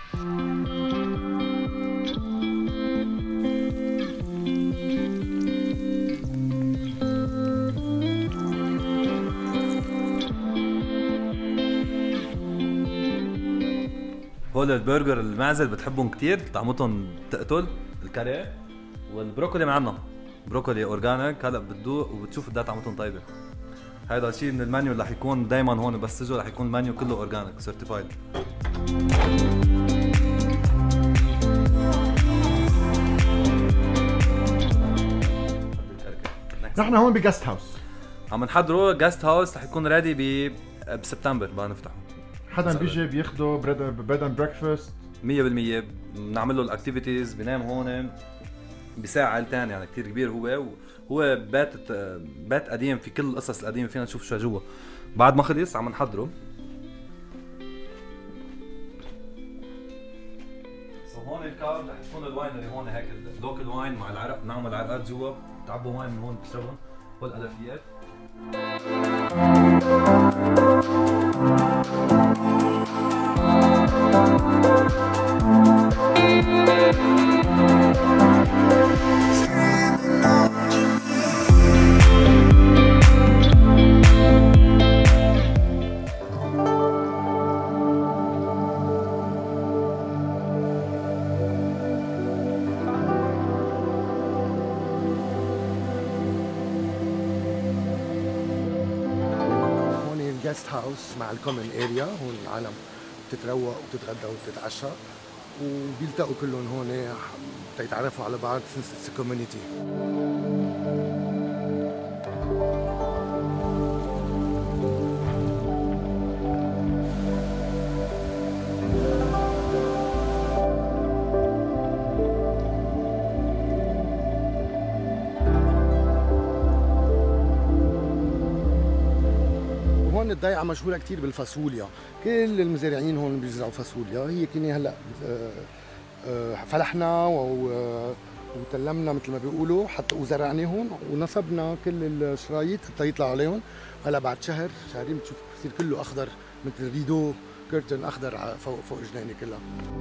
هول البرجر المعزل بتحبهم كتير، طعمتهم بتقتل. الكاري والبروكولي معنا بروكولي اورجانيك، هلا بتدوق وبتشوف قد ايه طعمتهم طيبه. هذا الشيء من المنيو اللي رح يكون دائما هون، بس تجوا رح يكون المنيو كله اورجانيك سيرتيفايد. نحن هون بجست هاوس، عم نحضروا جست هاوس رح يكون ريدي بسبتمبر بقى نفتحه. حدا بيجي بياخده بريد اند بريكفاست مية بالمية، بنعمل له الاكتيفيتيز، بينام هون بساعة عائلتين يعني كثير كبير. هو هو بيت بيت قديم في كل القصص القديمة، فينا نشوف شو جوا. بعد ما خلص عم نحضره. سو هون الكاب رح يكون الواينري هون هيك اللوكل واين مع العرق، بنعمل عرقات جوا، بتعبوا واين من هون بتشربهم، هول الالفيات. جست هاوس مع الكومن اريا، هون العالم بتتروق وبتتغدى وبتتعشى وبيلتقوا كلهم هون تيتعرفوا على بعض since it's a community. الضيعة مشهورة كتير بالفاصوليا، كل المزارعين هون بيزرعوا فاصوليا. هي كنا هلا فلحنا وتلمنا مثل ما بيقولوا حتى وزرعناهم ونصبنا كل الشرايط حتى يطلع عليهم. هلا بعد شهر شهرين بتشوف بصير كله اخضر مثل ريدو كرتن اخضر فوق فوق جنيني كلها.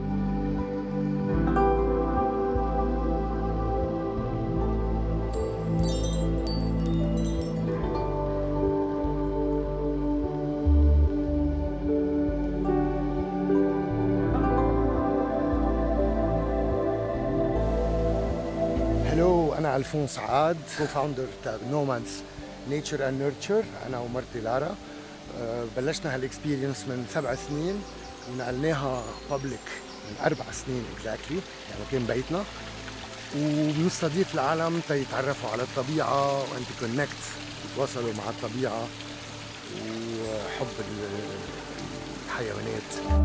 أنا ألفونس عاد، كو فاوندر تاع نومادز نيتشر اند نيرتشر، أنا ومرتي لارا. بلشنا هالاكسبيرينس من سبع سنين ونقلناها بابليك من أربع سنين اكزاكتلي، يعني كان بيتنا. وبنستضيف العالم تيتعرفوا على الطبيعة وأن تكونكت، يتواصلوا مع الطبيعة وحب حيوانات.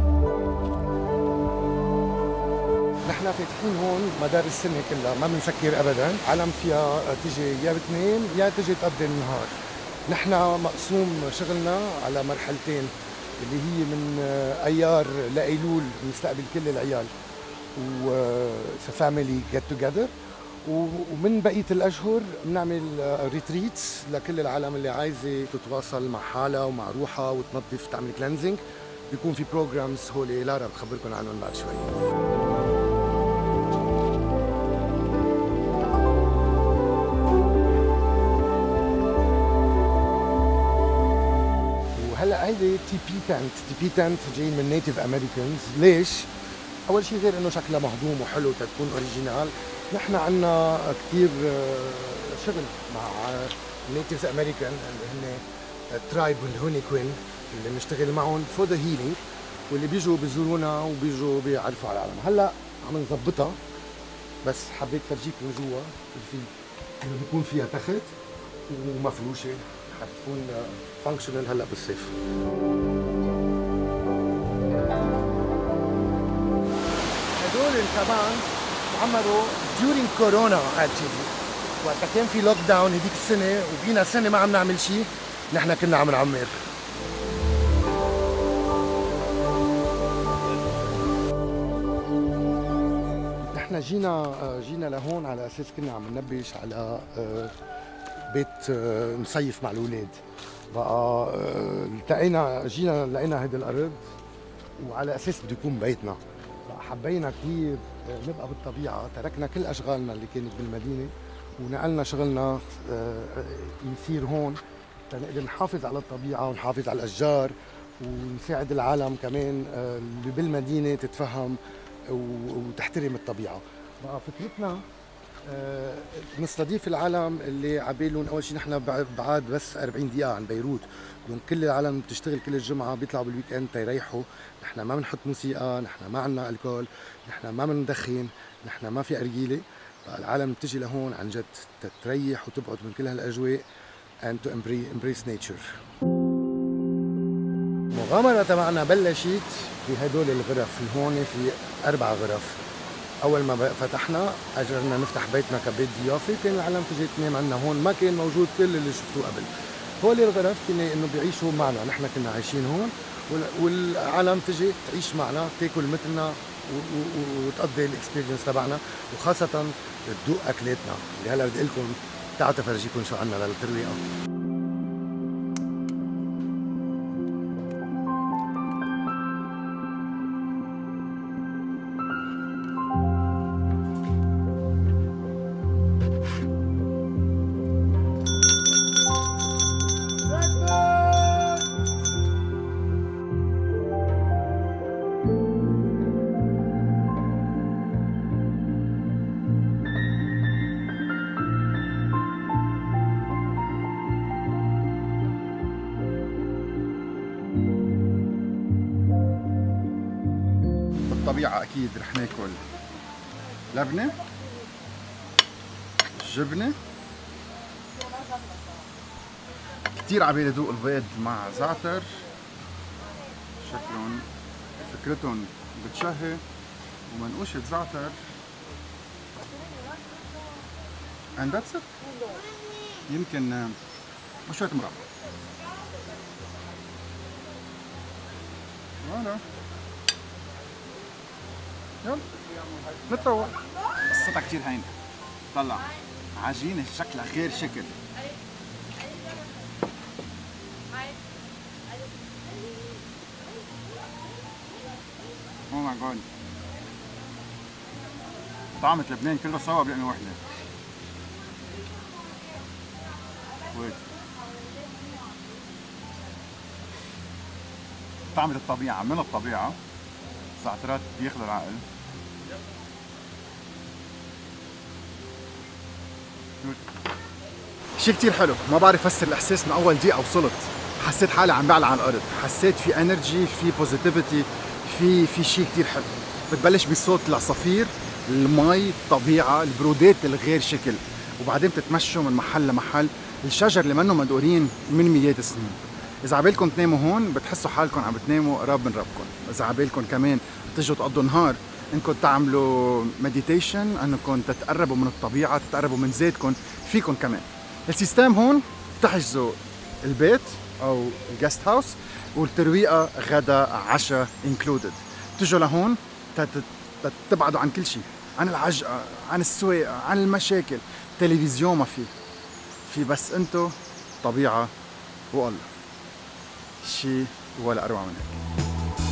نحن فاتحين هون مدار السنة كلها، ما بنسكر أبداً، عالم فيها تجي يا بتنام يا تجي تقضي النهار. نحن مقسوم شغلنا على مرحلتين اللي هي من أيار لأيلول بنستقبل كل العيال و فاميلي جيت توجذر، ومن بقية الأشهر بنعمل ريتريتس لكل العالم اللي عايزة تتواصل مع حالها ومع روحها وتنظف تعمل كلينزينج. بيكون في بروجرامز هولي لارا بتخبركم عنهم بعد شوي. هلا هيدي تي بي تنت، تي بي تنت جايين من نيتيف امريكانز. ليش؟ اول شيء غير انه شكلها مهضوم وحلو تكون اوريجينال، نحن عندنا كثير شغل مع نيتيف امريكان اللي هن ترايب الهوني كوين اللي بنشتغل معهم فور ذا هيلينج، واللي بيجوا بيزورونا وبيجوا بيعرفوا على العالم. هلا عم نظبطها بس حبيت فرجيكم جوا في انه بيكون فيها تخت ومفروشه حتكون فانكشنال هلا بالصيف. هدول كمان عملوا during كورونا actually، وقت كان في لوك داون هديك السنه وبقينا سنه ما عم نعمل شيء، نحن كنا عم نعمر. نحن جينا جينا لهون على اساس كنا عم ننبش على بيت نصيف مع الاولاد. بقى التقينا جينا لقينا هيدي الارض وعلى اساس بده يكون بيتنا. بقى حبينا كثير نبقى بالطبيعه، تركنا كل اشغالنا اللي كانت بالمدينه ونقلنا شغلنا يصير هون تنقدر نحافظ على الطبيعه ونحافظ على الاشجار ونساعد العالم كمان اللي بالمدينه تتفهم وتحترم الطبيعه. بقى فكرتنا أه نستضيف العالم اللي عبالهم اول شيء نحن بعاد بس أربعين دقيقه عن بيروت، بدهم كل العالم بتشتغل كل الجمعه بيطلعوا بالويك اند تيريحوا. نحن ما بنحط موسيقى، نحن ما عندنا الكول، نحن ما بندخن، نحن ما في ارجيله. بقى العالم بتجي لهون عن جد تريح وتبعد من كل هالاجواء and to embrace nature. المغامره تبعنا بلشت بهدول الغرف. هون في اربع غرف. اول ما فتحنا اجرنا نفتح بيتنا كبيت ضيافه، كان العالم تجي تنام عنا هون، ما كان موجود كل اللي شفتوه قبل. هول الغرف كنا انه بيعيشوا معنا، نحن كنا عايشين هون والعالم تجي تعيش معنا تاكل مثلنا وتقضي الاكسبيرينس تبعنا، وخاصه تذوق اكلاتنا اللي هلا بدي لكم تعالوا تفرجيكم شو عندنا للترويقه. بالطبيعة أكيد رح ناكل لبنة، جبنة، كتير عبالي ذوق البيض مع زعتر، شكلهم فكرتهم بتشهي ومنقوشة زعتر and that's it. يمكن وشوية مرق. فوالا يلا نتروق. قصتها كتير هينة. طلع عجينة شكلها غير شكل. او ماي جاد. طعمة لبنان كله سوا بلقمة وحدة. ويت. طعمة الطبيعة من الطبيعة. زعترات بياخذوا العقل. شيء كتير حلو، ما بعرف افسر الاحساس. من اول دقيقه وصلت حسيت حالي عم بعلى على الارض، حسيت في انرجي، في بوزيتيفيتي، في في شيء كتير حلو. بتبلش بصوت العصافير، المي، الطبيعه، البرودات الغير شكل، وبعدين بتتمشوا من محل لمحل. الشجر اللي منه مدقورين من مئات السنين. اذا عبالكم تناموا هون بتحسوا حالكم عم بتناموا قراب من ربكم. اذا عبالكم كمان تجوا تقضوا نهار انكم تعملوا مديتيشن، انكم تتقربوا من الطبيعه، تتقربوا من ذاتكم، فيكم كمان. السيستم هون بتحجزوا البيت او الجست هاوس والترويقه غدا عشاء انكلودد. بتجوا لهون تبعدوا عن كل شيء، عن العجقه، عن السواقه، عن المشاكل، تلفزيون ما في، في بس انتو، طبيعه والله. شيء ولا اروع من هيك.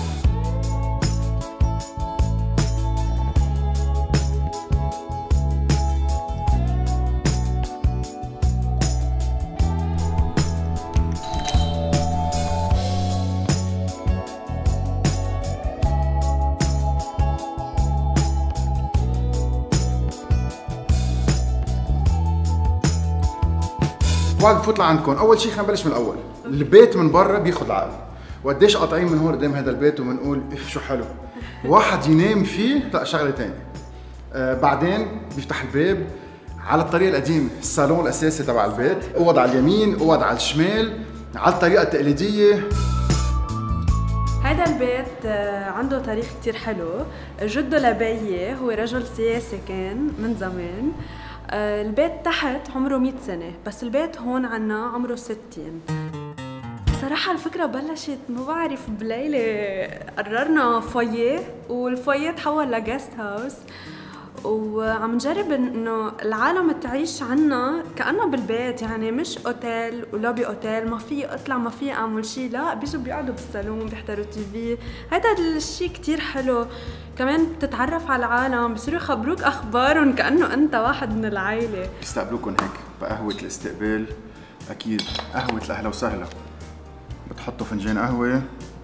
واقف بفوت لعندكم، اول شيء خلينا نبلش من الاول. البيت من برا بياخذ العقل، وقديش قاطعين من هون قدام هذا البيت وبنقول اف شو حلو. واحد ينام فيه لا شغله ثانيه. آه بعدين بيفتح الباب على الطريقه القديمه، الصالون الاساسي تبع البيت، اوض على اليمين، اوض على الشمال، على الطريقه التقليديه. هذا البيت عنده تاريخ كتير حلو. جده لبيي هو رجل سياسي كان من زمان. البيت تحت عمره مئة سنة، بس البيت هون عنا عمره ستين. صراحة الفكرة بلشت ما بعرف بليلة قررنا فويه، والفويه تحول لجست هاوس، وعم نجرب انه العالم تعيش عنا كأنه بالبيت، يعني مش اوتيل ولوبي اوتيل ما في اطلع ما في اعمل شيء، لا بيجوا بيقعدوا بالصالون بيحضروا تي في. هذا الشيء كتير حلو. كمان بتتعرف على العالم، بصيروا يخبروك اخبارهم كأنه انت واحد من العائلة. بيستقبلوكم هيك بقهوة الاستقبال، اكيد قهوة الاهلا وسهلا. بتحطوا فنجان قهوة،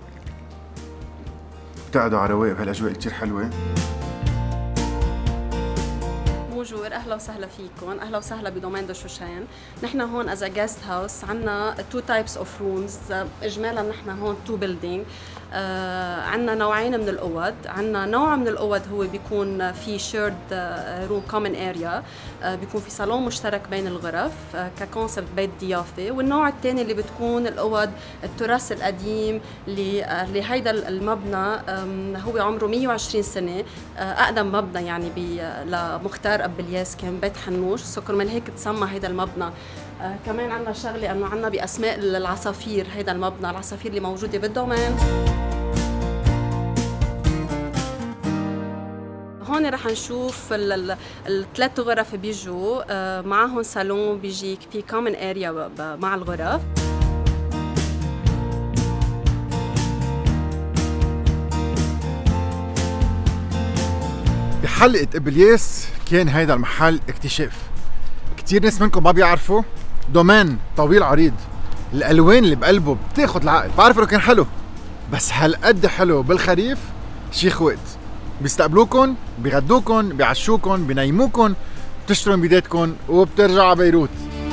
بتقعدوا على رواق بهالاجواء كتير حلوة. بونجور، اهلا وسهلا فيكم، اهلا وسهلا بدومين دو شوشان. نحن هون از جيست هاوس عندنا تو تايبس اوف رومز، اجمالا نحن هون تو بيلدينج. آه عندنا نوعين من الاوض، عندنا نوع من الاوض هو بيكون في شيرد روم كومن اريا، بيكون في صالون مشترك بين الغرف آه ككونسبت بيت ضيافه، والنوع الثاني اللي بتكون الاوض التراث القديم اللي آه لهيدا المبنى هو عمره مئة وعشرين سنه، آه اقدم مبنى يعني لمختار ابو الياس، كان بيت حنوش، سو كرمال هيك تسمى هيدا المبنى. آه كمان عندنا شغله انه عندنا باسماء العصافير، هيدا المبنى العصافير اللي موجوده بالدومين. هون رح نشوف الثلاث غرف بيجوا آه معهم صالون بيجي في كومن اريا مع الغرف. بحلقة ابلياس كان هيدا المحل اكتشاف. كتير ناس منكم ما بيعرفوا، دومين طويل عريض، الالوان اللي بقلبه بتاخد العقل. بعرف انه كان حلو، بس هالقد حلو بالخريف شي خوات. بيستقبلوكن، بيغدوكن، بيعشوكن، بينيموكن، بتشتروا بيداتكن وبترجعوا على بيروت.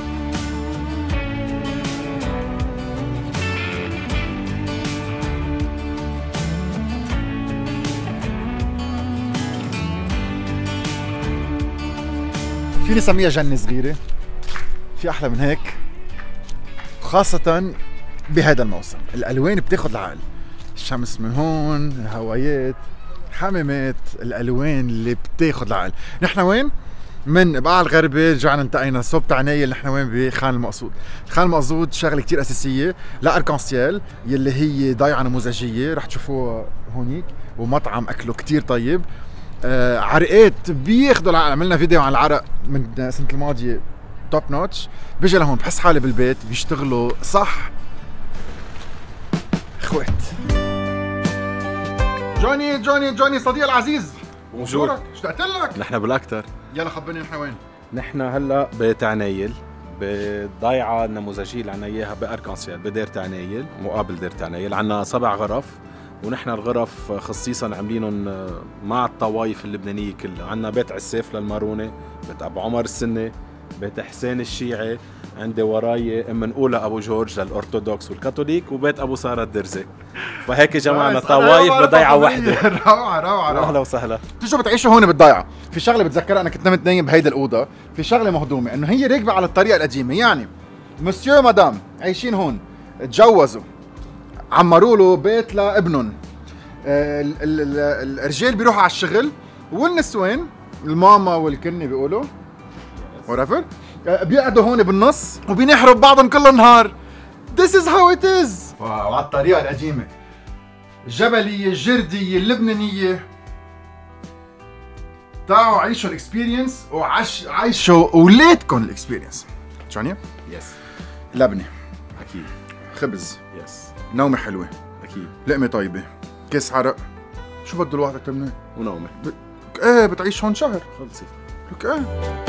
فيني سميها جنة صغيرة، في أحلى من هيك، خاصة بهذا الموسم. الألوان بتاخد العقل، الشمس من هون، الهوايات، حمامات، الألوان اللي بتاخد العقل. نحن وين؟ من بقاع الغربة رجعنا انتقينا صوب عنايل. نحن وين؟ بخان المقصود. خان المقصود شغلة كتير أساسية، لا أركانسيال يلي هي ضيعة نموذجية رح تشوفوها هونيك، ومطعم أكله كتير طيب. آه عرقات بياخدوا العقل. عملنا فيديو عن العرق من السنة الماضية توب نوتش. بيجي لهون بحس حالي بالبيت، بيشتغلوا صح اخوات. جوني جوني جوني صديقي العزيز، بونجور، اشتقت لك. نحن بالاكثر. يلا خبرني نحن وين؟ نحن هلا بيت عنايل، بالضيعه النموذجيه اللي عنا اياها باركانسيال بديرة عنايل، مقابل ديرة عنايل. عنا سبع غرف، ونحن الغرف خصيصا عاملينهم مع الطوايف اللبنانيه كلها. عنا بيت عساف للمارونه، بيت ابو عمر السني، بيت حسين الشيعي، عندي وراي ام نقولة ابو جورج للارثوذكس والكاثوليك، وبيت ابو ساره الدرزي. فهيك جمعنا طوايف بضيعه وحده. روعه روعه روعه. اهلا وسهلا. بتيجوا بتعيشوا هون بالضيعه. في شغله بتذكرها، انا كنت نمت نايم بهيدي الاوضه، في شغله مهضومه انه هي راكبه على الطريقه القديمه، يعني مسيو مدام عايشين هون، تجوزوا عمروا له بيت لابنهم. الرجال بيروحوا على الشغل والنسوان الماما والكنه بيقولوا ورافر بيقعدوا هون بالنص وبينحروا ببعضهم كل النهار. This is how it is. وعلى الطريقه القديمه الجبليه الجرديه اللبنانيه. تعالوا عيشوا الاكسبيرينس وعيشوا اولادكم الاكسبيرينس. شو يس. لبنه اكيد. خبز. يس. نومه حلوه. اكيد. لقمه طيبه. كيس عرق. شو بده الواحد اكثر من هيك؟ ونومه. ب... ايه بتعيش هون شهر. خلصت. لك ايه.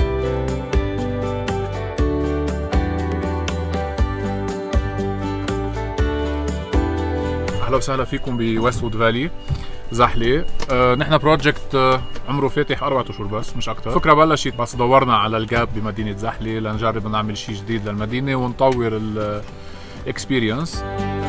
اهلا وسهلا فيكم بويست وود فالي زحله. آه نحن بروجكت آه عمره فاتح أربعة اشهر بس مش اكثر. الفكره بلشت بس دورنا على الجاب بمدينه زحله لنجرب نعمل شيء جديد للمدينه ونطور الاكسبيرينس.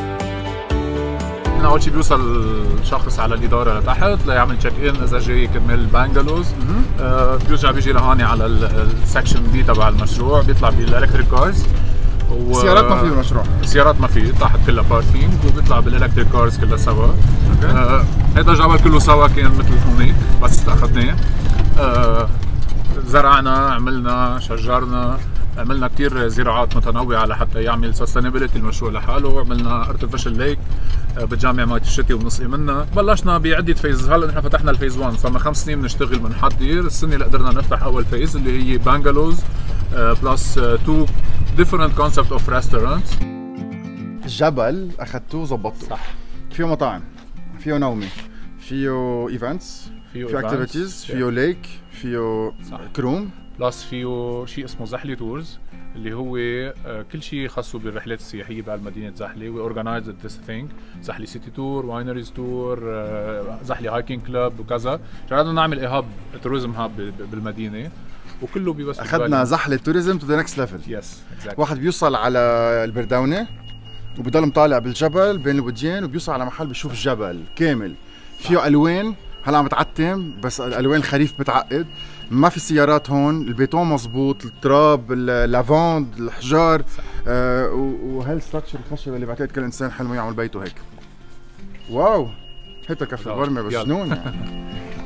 نحن اول شيء بيوصل الشخص على الاداره لتحت ليعمل تشيك ان اذا جاي كرمال البانجلوز. آه بيرجع بيجي لهون على السكشن بي تبع المشروع بيطلع بالالكتريك كارز. و... السيارات ما في المشروع. السيارات ما في تحت كلها باركينج وبيطلع بالالكتريك كارز كلها سوا. آه هيدا الجبل كله سوا كان مثل هونيك بس اخذناه. آه زرعنا عملنا شجرنا عملنا كثير زراعات متنوعه لحتى يعمل سستينابيلتي المشروع لحاله. عملنا ارتفيشال ليك آه بتجمع مية الشتي ونسقي منها. بلشنا بعده فيز. هلا نحن فتحنا الفيز واحد صار لنا خمس سنين بنشتغل بنحضر. السنه اللي قدرنا نفتح اول فيز اللي هي بانجلوز بلس تو different concept of restaurants. الجبل اخذتوه وظبطتوه. صح. فيه مطاعم، فيه نومه، فيه ايفنتس، فيه اكتيفيتيز، فيه ليك، فيه كروم، بلس فيه شيء اسمه زحله تورز اللي هو كل شيء خاصه بالرحلات السياحيه بمدينه زحله. وي اورجنايزد ذس ثينج زحله سيتي تور، واينريز تور، زحله هايكينج كلاب وكذا. جربنا نعمل هاب توريزم هاب بالمدينه وكله بس اخذنا زحله توريزم تو ذا نكست ليفل. يس اكزاكتلي. واحد بيوصل على البرداونه وبضل مطالع بالجبل بين الوديين وبيوصل على محل بيشوف الجبل كامل. فيه الوان هلا عم بتعتم بس الالوان الخريف بتعقد. ما في سيارات هون، البيتون مزبوط، التراب، اللافوند، الحجار آه وهالستراكشر الخشب اللي بعتقد كل انسان حلمه يعمل بيته هيك. واو هيدا كف البرمه بس جنون يعني.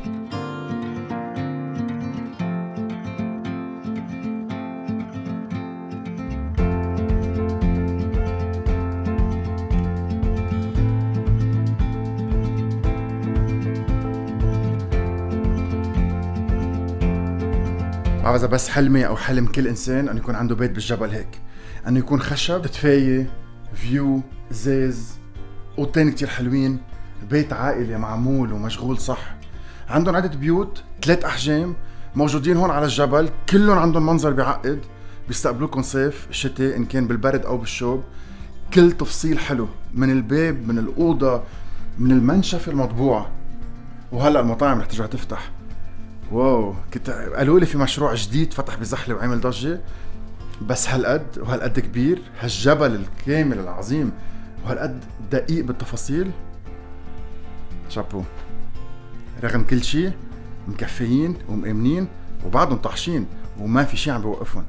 بعرف اذا بس حلمي او حلم كل انسان انه يكون عنده بيت بالجبل هيك، انه يكون خشب، دفايه، فيو، ازاز، اوضتين كتير حلوين، بيت عائلي معمول ومشغول صح. عندهم عدة بيوت ثلاث احجام موجودين هون على الجبل، كلهم عندهم منظر بيعقد، بيستقبلوكم صيف شتاء ان كان بالبرد او بالشوب. كل تفصيل حلو من الباب، من الاوضه، من المنشفه المطبوعه. وهلا المطاعم رح ترجع تفتح. واو كنت قالوا لي في مشروع جديد فتح بزحله وعمل ضجه بس هالقد وهالقد كبير، هالجبل الكامل العظيم وهالقد دقيق بالتفاصيل. شابو. رغم كل شيء مكفيين ومأمنين وبعدهم طاحشين وما في شيء عم بيوقفهم.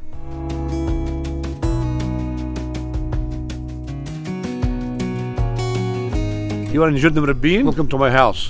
You are in Jordan Rabin. Welcome to my house.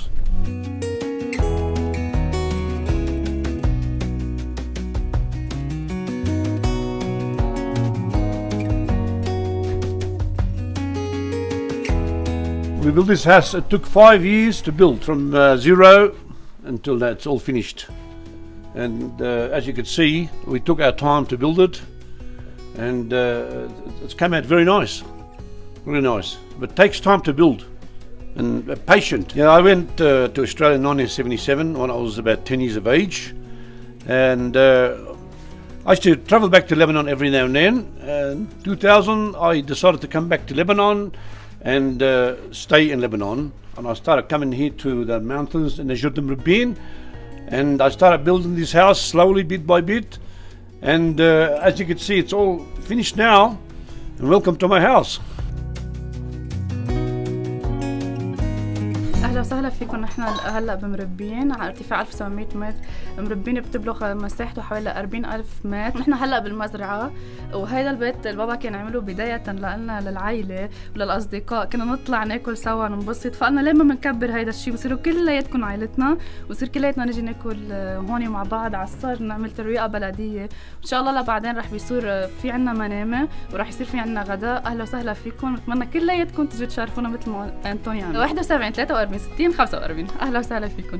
We built this house. It took five years to build, from uh, zero until now it's all finished. And uh, as you can see, we took our time to build it, and uh, it's come out very nice, really nice. But it takes time to build, and uh, patient. Yeah, I went uh, to Australia in nineteen seventy-seven when I was about ten years of age, and uh, I used to travel back to Lebanon every now and then. In two thousand, I decided to come back to Lebanon and uh, stay in Lebanon, and I started coming here to the mountains in the Jordan Rabin, and I started building this house slowly, bit by bit, and uh, as you can see, it's all finished now, and welcome to my house. اهلا وسهلا فيكم. نحن هلا بمربين على ارتفاع ألف وسبعمية متر، مربين بتبلغ مساحته حوالي أربعين ألف متر. نحن هلا بالمزرعه، وهذا البيت البابا كان عمله بدايه لنا للعائله وللاصدقاء، كنا نطلع ناكل سوا ننبسط، فقلنا ليه ما بنكبر هذا الشيء ويصيروا كلياتكم عائلتنا ويصير كلياتنا نجي ناكل هون مع بعض على الصاج، نعمل ترويقه بلديه. ان شاء الله لبعدين رح بيصير في عنا منامه ورح يصير في عنا غداء. اهلا وسهلا فيكم، بتمنى كلياتكم تجوا تشرفونا مثل ما انتوني عمل. واحد وسبعين ثلاثة وأربعين ستين خمسة وأربعين. اهلا وسهلا فيكم.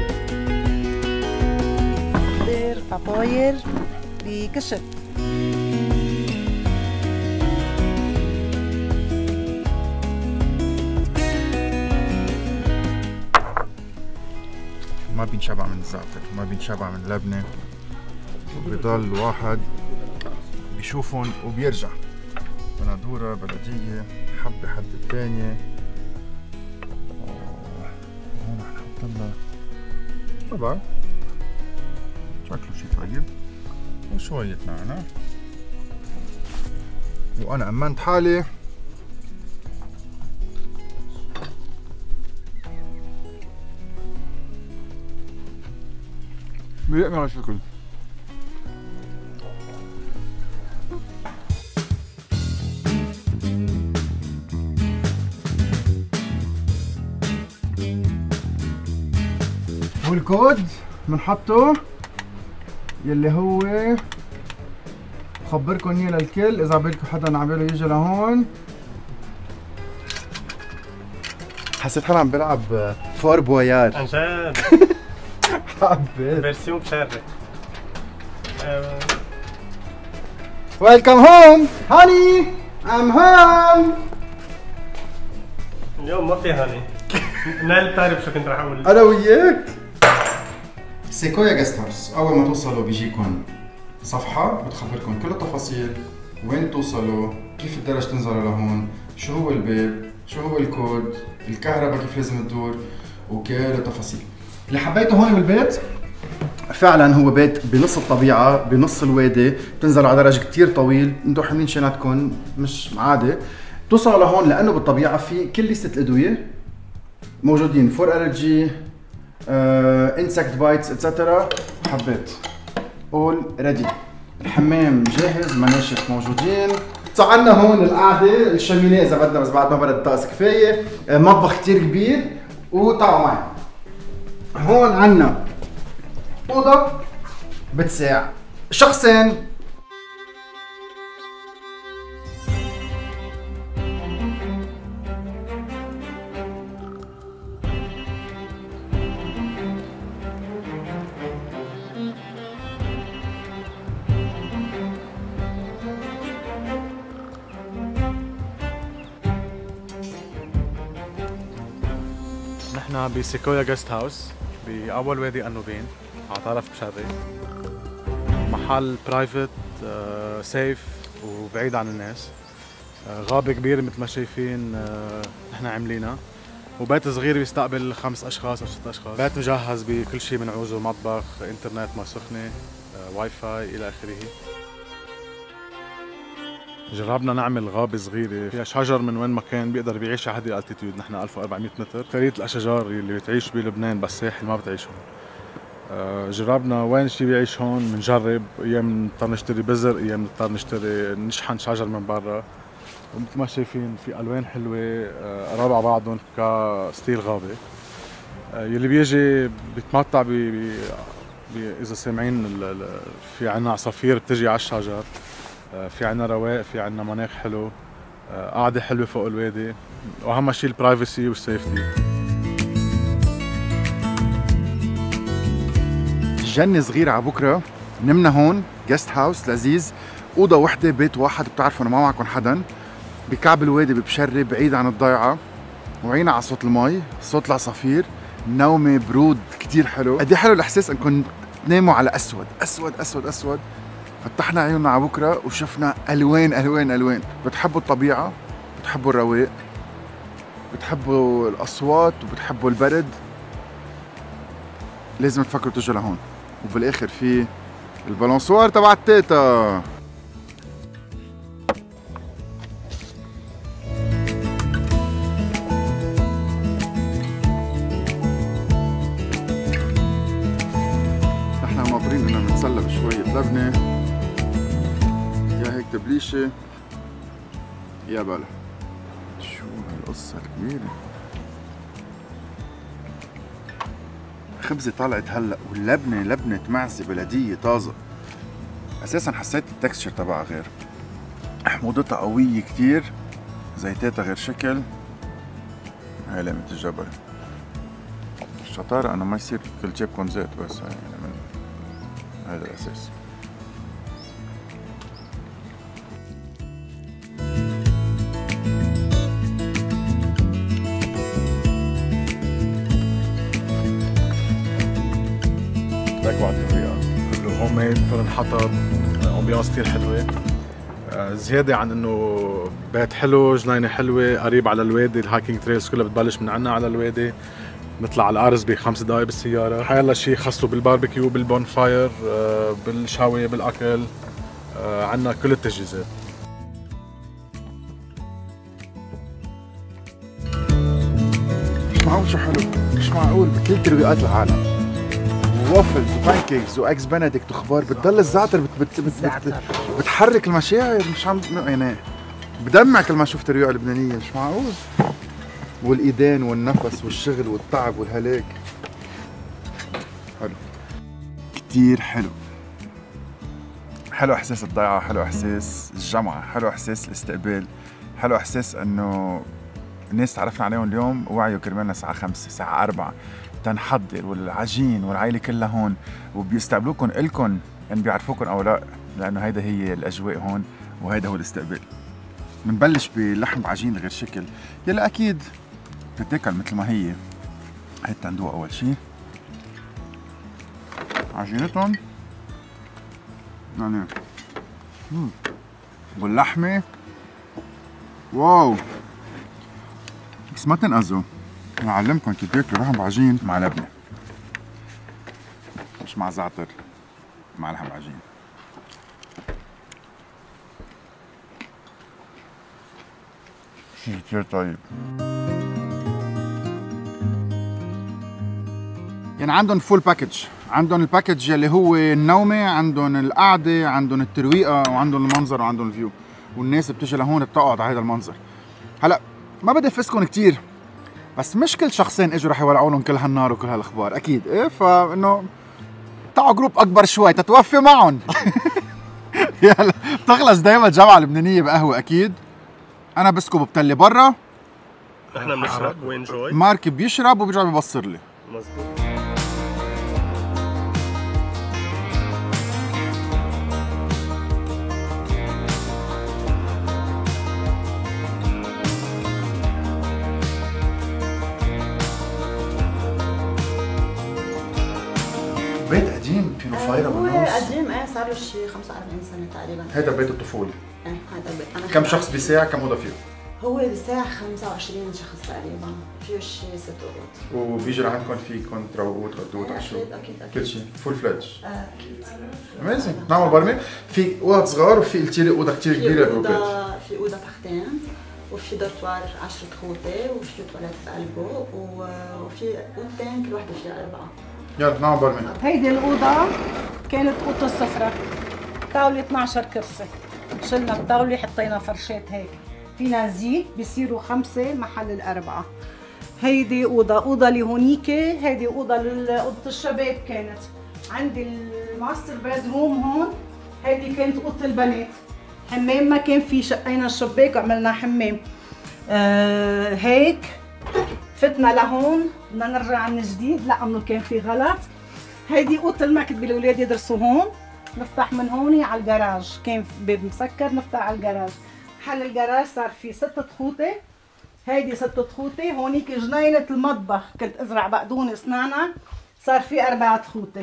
دير فطاير بكشك. ما بينشبع من الزعتر، ما بينشبع من اللبنة، وبيضل الواحد بيشوفهم وبيرجع. بندورة بلدية حبة حد الثانية. هون رح نحط لها طبعا شكله شي طيب وشوية نعناع، وأنا أمنت حالي بيقمع الشكل. والكود بنحطه يلي هو بخبركم اياه للكل اذا بدكم حدا عباله يجي لهون. حسيت حالي عم بلعب فور بويار عن جد. حبيت فيرسيون بشارة. ويلكم هوم هاني ام هوم. اليوم ما في هاني. نال بتعرف شو كنت رح اقول. انا وياك. سيكويا جيست هاوس، اول ما توصلوا بيجيكم صفحه بتخبركم كل التفاصيل، وين توصلوا، كيف الدرج تنزلوا لهون، شو هو الباب، شو هو الكود، الكهرباء كيف لازم تدور، وكل التفاصيل. اللي حبيته هون بالبيت فعلا هو بيت بنص الطبيعه بنص الوادي، بتنزلوا على درج كثير طويل، انتم حاملين شنطكم مش عادي، توصلوا لهون لانه بالطبيعه في كل لسته الادويه موجودين، فور الرجي، انسكت بايتس اتسترا. حبيت اول ريدي. الحمام جاهز، مناشف موجودين. عندنا هون القعده، الشمينيه اذا بدنا بس بعد ما برد الطقس كفايه، مطبخ كثير كبير، وتعوا معي. هون عندنا اوضه بتساع شخصين. نحن بسيكويا جيست هاوس بأول وادي النوبين على طرف بشري. محل برايفت سيف وبعيد عن الناس. غابة كبيرة مثل ما شايفين نحن عاملينها، وبيت صغير بيستقبل خمس أشخاص أو ست أشخاص. بيت مجهز بكل شيء بنعوزه، مطبخ، إنترنت، ماء سخنة، واي فاي إلى آخره. جربنا نعمل غابة صغيرة فيها شجر من وين ما كان بيقدر بيعيش على هذه الالتيتيود. نحن ألف وأربعمية متر، خريطة الأشجار اللي بتعيش بلبنان بس ساحل ما بتعيش هون. أه جربنا وين شي بيعيش هون بنجرب، ايام نضطر نشتري بذر، ايام نضطر نشتري نشحن شجر من برا. ومثل ما شايفين في الوان حلوه قراب على بعضهم كستيل غابه. أه يلي بيجي بيتمتع ب اذا سامعين في عنا عصافير بتجي على الشجر، في عنا رواق، في عنا مناخ حلو، قعدة حلوة فوق الوادي، وأهم شيء البرايفسي والسيفتي. جنة صغيرة على بكرة، نمنا هون جيست هاوس لذيذ، أوضة وحدة بيت واحد، بتعرفوا إنه ما معكم حدا، بكعب الوادي ببشري بعيد عن الضيعة، وعينا على صوت المي، صوت العصافير، نومة برود كتير حلو. قد ايه حلو الإحساس إنكم تناموا على أسود أسود أسود أسود. فتحنا عيوننا على بكره وشفنا الوان الوان الوان. بتحبوا الطبيعه، بتحبوا الرواق، بتحبوا الاصوات وبتحبوا البرد، لازم تفكروا تجوا لهون. وبالاخر في البالونسوار تبع التيتا. شوية لبنة، يا هيك تبليشة يا بلا. شو هالقصة الكبيرة؟ خبزة طلعت هلا واللبنة لبنة معزة بلدية طازة. أساسا حسيت التكستشر تبعها غير، حموضتها قوية كتير، زيتاتها غير شكل. هاي لقمة الجبل. الشطارة أنا ما يصير كل جيبكم زيت، بس يعني من هذا الأساس. لك بعد الرياض كله هوم ميد، فرن حطب، امبيانس كثير حلوه. زياده عن انه بيت حلو، جنينه حلوه، قريب على الوادي، الهايكينج تريلز كلها بتبلش من عنا على الوادي، نطلع على الارز بخمس دقائق بالسياره. حيلا شيء خاصه بالباربيكيو، بالبون فاير، بالشاويه، بالاكل، عنا كل التجهيزات. مش معقول شو حلو، مش معقول بكل ترويقات العالم. ووفلز وبانكيكس واكس بنديكت وخبار، بتضل الزعتر بت بت بت بت بتحرك المشاعر، مش عم يعني بدمع كل ما شفت ترويقة لبنانية، مش معقول. والايدين والنفس والشغل والتعب والهلاك. حلو كتير حلو. حلو احساس الضيعة، حلو احساس الجمعة، حلو احساس الاستقبال، حلو احساس انه الناس تعرفنا عليهم اليوم وعيوا كرمالنا الساعة خمسة الساعة أربعة تنحضر، والعجين والعائلة كلها هون، وبيستقبلوكم إلكن ان بيعرفوكم او لا، لانه هيدا هي الاجواء هون وهيدا هو الاستقبال. بنبلش بلحم بعجين غير شكل، يلا اكيد بتتاكل مثل ما هي. هي التندوق اول شي، عجينتهم يعني مم. واللحمة واو، بس ما تنقزوا، انا اعلمكم كيف بياكلوا لحم بعجين مع لبنة، مش مع زعتر، مع لحم بعجين. شي كتير طيب. يعني عندهم فول باكج، عندهم الباكج اللي هو النومة، عندهم القعدة، عندهم الترويقة، وعندهم المنظر، وعندهم الفيو، والناس بتجي لهون بتقعد على هذا المنظر. هلا ما بدي افسكم كتير، بس مش كل شخصين اجوا رح يولعوا لهم كل هالنار وكل هالاخبار، اكيد ايه، فانه تعوا جروب اكبر شوي تتوفي معهم. يلا بتخلص دايما الجامعة اللبنانية بقهوة اكيد. انا بسكب بتلي برا، احنا بنشرب وينجوي، مارك بيشرب وبيرجع بيبصر لي. مظبوط. بيت قديم فيه فايرة بالنص. هو قديم، ايه صار له شي خمسة وأربعين سنة تقريبا. هيدا بيت الطفولة. ايه هيدا البيت. أنا كم شخص بيساع، كم أوضة فيه؟ هو بيساع خمسة وعشرين شخص تقريبا، فيه شي ست أوض. وبيجي لعندكم فيكم تروقوا تغدوا تعشوا؟ أكيد أكيد أكيد. كل شيء فول فليدج. آه أكيد. اميزنج. نعمل برمي، في أوض صغار وفي قلتي لي أوضة كثير كبيرة جروبات. في أوضة تحتين، وفي دورتوار عشرة خوتة، وفي تواليت في قلبه، وفي أوضتين كل وحدة فيها أربعة. يلا نعم برمي. هيدي الأوضة كانت أوضة السفرة، طاولة اثنعش كرسي، شلنا الطاولة حطينا فرشات هيك، فينا زيت بيصيروا خمسة محل الأربعة. هيدي أوضة، أوضة اللي هونيك، هيدي أوضة أوضة الشباب كانت. عندي الماستر بيدروم هون، هيدي كانت أوضة البنات. حمام ما كان في، شقينا الشباك وعملنا حمام. آه هيك فتنا لهون، بدنا نرجع من جديد، لا انه كان في غلط. هيدي اوضه المكتب الاولاد يدرسوا هون، نفتح من هون على الجراج، كان باب مسكر نفتح على الجراج. محل الجراج صار في ستة خوته، هيدي ستة خوته، هونيك جنينة المطبخ كنت ازرع بقدونس نعنع، صار في أربعة خوته.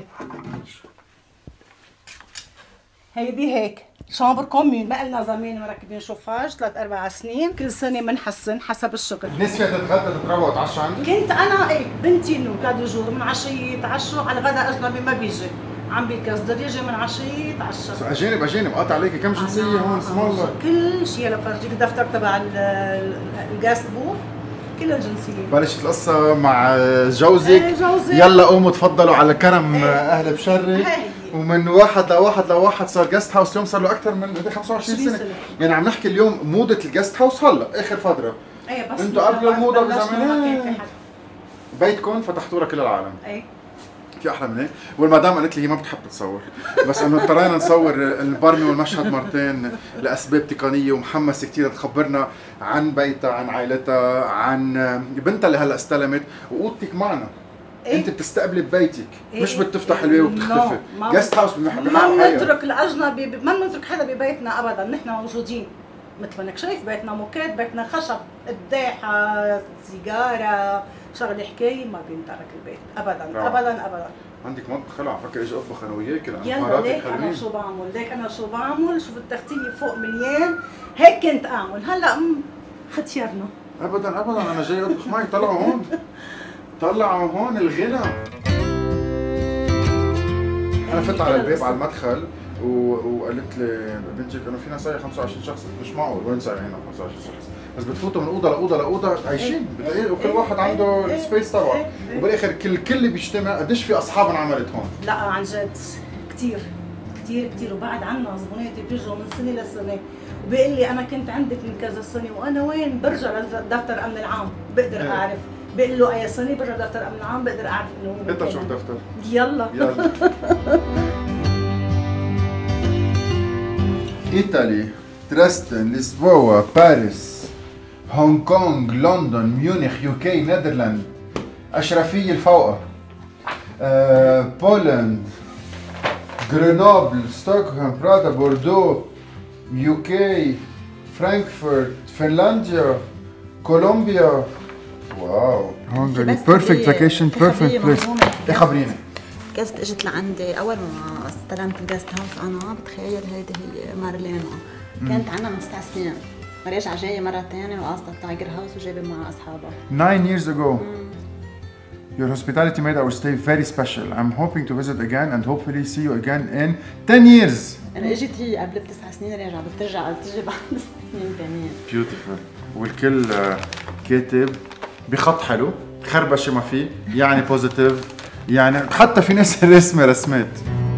هيدي هيك شامبر كومين، ما قلنا زمان مركبين شوفاج ثلاث أربع سنين، كل سنة بنحسن حسب الشغل. الناس فيها تتغدى تتروق وتعشى عندك؟ كنت أنا إيه بنتي إنه كادو جور من عشية يتعشوا، على الغداء أجنبي ما بيجي، عم بيكسر يجي من عشية يتعشى. أجانب أجانب قاطع عليكي كم جنسية هون اسم الله؟ كل شيء، هلا بفرجيك الدفتر تبع الجاست بوك، كل الجنسية. بلشت القصة مع جوزك. ايه جوزي. يلا قوموا تفضلوا على كرم ايه. أهل بشري. ومن واحد لواحد لواحد صار جست هاوس اليوم صار له اكثر من خمسة وعشرين سنه. سنه يعني عم نحكي اليوم موضه الجست هاوس هلا اخر فتره. ايه بس انتوا قبل الموضه بزمان ما كان في حد. بيتكم فتحتوا لكل العالم. ايه في احلى من هيك. والمدام قالت لي هي ما بتحب تصور بس انه اضطرينا نصور البرمي والمشهد مرتين لاسباب تقنيه ومحمسه كثير تخبرنا عن بيتها، عن عائلتها، عن بنتها اللي هلا استلمت واوضتك معنا. إيه؟ انت بتستقبلي ببيتك إيه؟ مش بتفتح الباب وبتختفي. جست هاوس بنحب ما بنترك الاجنبي، ما بنترك حدا ببيتنا ابدا، نحن موجودين مثل ما انك شايف. بيتنا موكيت، بيتنا خشب، قداحه، سيجاره، شغله حكايه، ما بينترك البيت ابدا. رعب. ابدا ابدا. عندك مطبخ حلو، على فكره اجي اطبخ انا وياك. يلا ليك انا شو بعمل، ليك انا شو بعمل، شوف التغطيه فوق مليان، هيك كنت اعمل. هلا ختيرنا. ابدا ابدا انا جاي اطبخ معك. طلعوا هون، طلعوا هون الغنى. انا فت على الباب على المدخل وقالت لي بنتك انه فينا صاير خمسة وعشرين شخص. مش معقول، وين صاير هنا خمسة وعشرين شخص؟ بس بتفوتوا من اوضه لاوضه لاوضه عايشين بدقيق وكل واحد عنده السبيس تبعه، وبالاخر كل كل بيجتمع. قديش في اصحاب انعملت هون؟ لا عن جد كثير كثير كثير. وبعد عنا زبوناتي بيجوا من سنه لسنه وبيقول لي انا كنت عندك من كذا سنه وانا وين؟ برجع لدفتر امن العام بقدر اعرف. بقول له اي سنه؟ برجع دفتر امن العام بقدر اعرف انه هو. انت شو الدفتر؟ يلا يلا. إيطالي، تريستن، لشبونة، باريس، هونغ كونغ، لندن، ميونخ، يوكي، نيدرلاند، أشرفية الفوقة، أه، بولند، غرينوبل، ستوكهولم، برادا، بوردو، يوكي، فرانكفورت، فنلندا، كولومبيا. واو، هونغري، بيرفكت فاكيشن، بيرفكت بليس. ايه خبريني؟ جست اجت لعندي اول ما استلمت الجست هاوس انا بتخيل هيدي هي مارلينا. كانت عنا من تسع سنين، راجعه جايه مره ثانيه وقاصده التايجر هاوس وجايبه معها اصحابها. Nine years ago. Your hospitality made our stay very special. I'm hoping to visit again and hopefully see you again in ten years. انا اجت هي قبل بتسع سنين راجعه بترجع تجي بعد سنين ثانيين. Beautiful. والكل كاتب بخط حلو، خربشه ما في، يعني بوزيتيف، يعني حتى في ناس رسمه رسمات.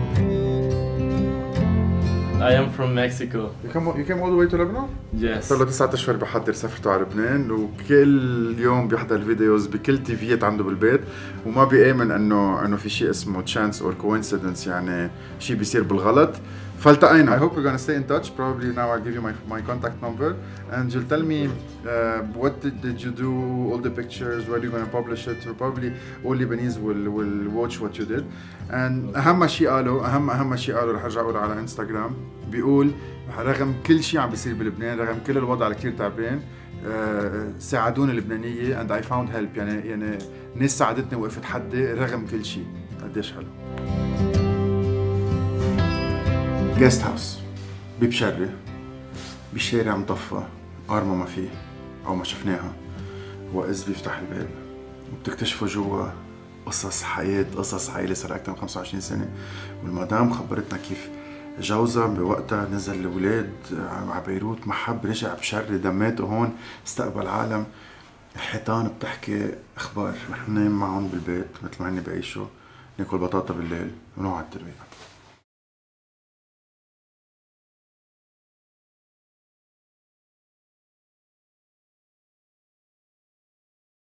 I am from Mexico. You came, you came all the way to Lebanon? Yes. صار له تسعة اشهر بحضر سفرته على لبنان، وكل يوم بيحضر الفيديوز بكل تيفيات عنده بالبيت، وما بيآمن انه انه في شيء اسمه chance or coincidence، يعني شيء بيصير بالغلط. فالتقينا. I hope we're gonna stay in touch. Probably now I'll give you my my contact number and you'll tell me uh, what did, did you do, all the pictures, where you're gonna publish it. So probably all Lebanese will will watch what you did. And أهم شيء قالوا أهم أهم شيء قالوا رح أرجع أقول على انستغرام، بيقول رغم كل شيء عم بيصير بلبنان، رغم كل الوضع اللي كثير تعبان، uh, ساعدونا اللبنانية and I found help. يعني يعني ناس ساعدتني وقفت حدي رغم كل شيء. قديش حلو. جيست هاوس ببشري بشارع مطفى، قارمة ما فيه أو ما شفناها، وإذ بيفتح الباب وبتكتشفوا جوا قصص حياة، قصص عائلة صار أكثر من خمسة وعشرين سنة. والمدام خبرتنا كيف جوزها بوقتها نزل الأولاد على بيروت، محب رجع بشري دماته هون، استقبل عالم. الحيطان بتحكي أخبار. نحن ننام معهم بالبيت مثل ما هن بيعيشوا، ناكل بطاطا بالليل ونقعد على الترويقة.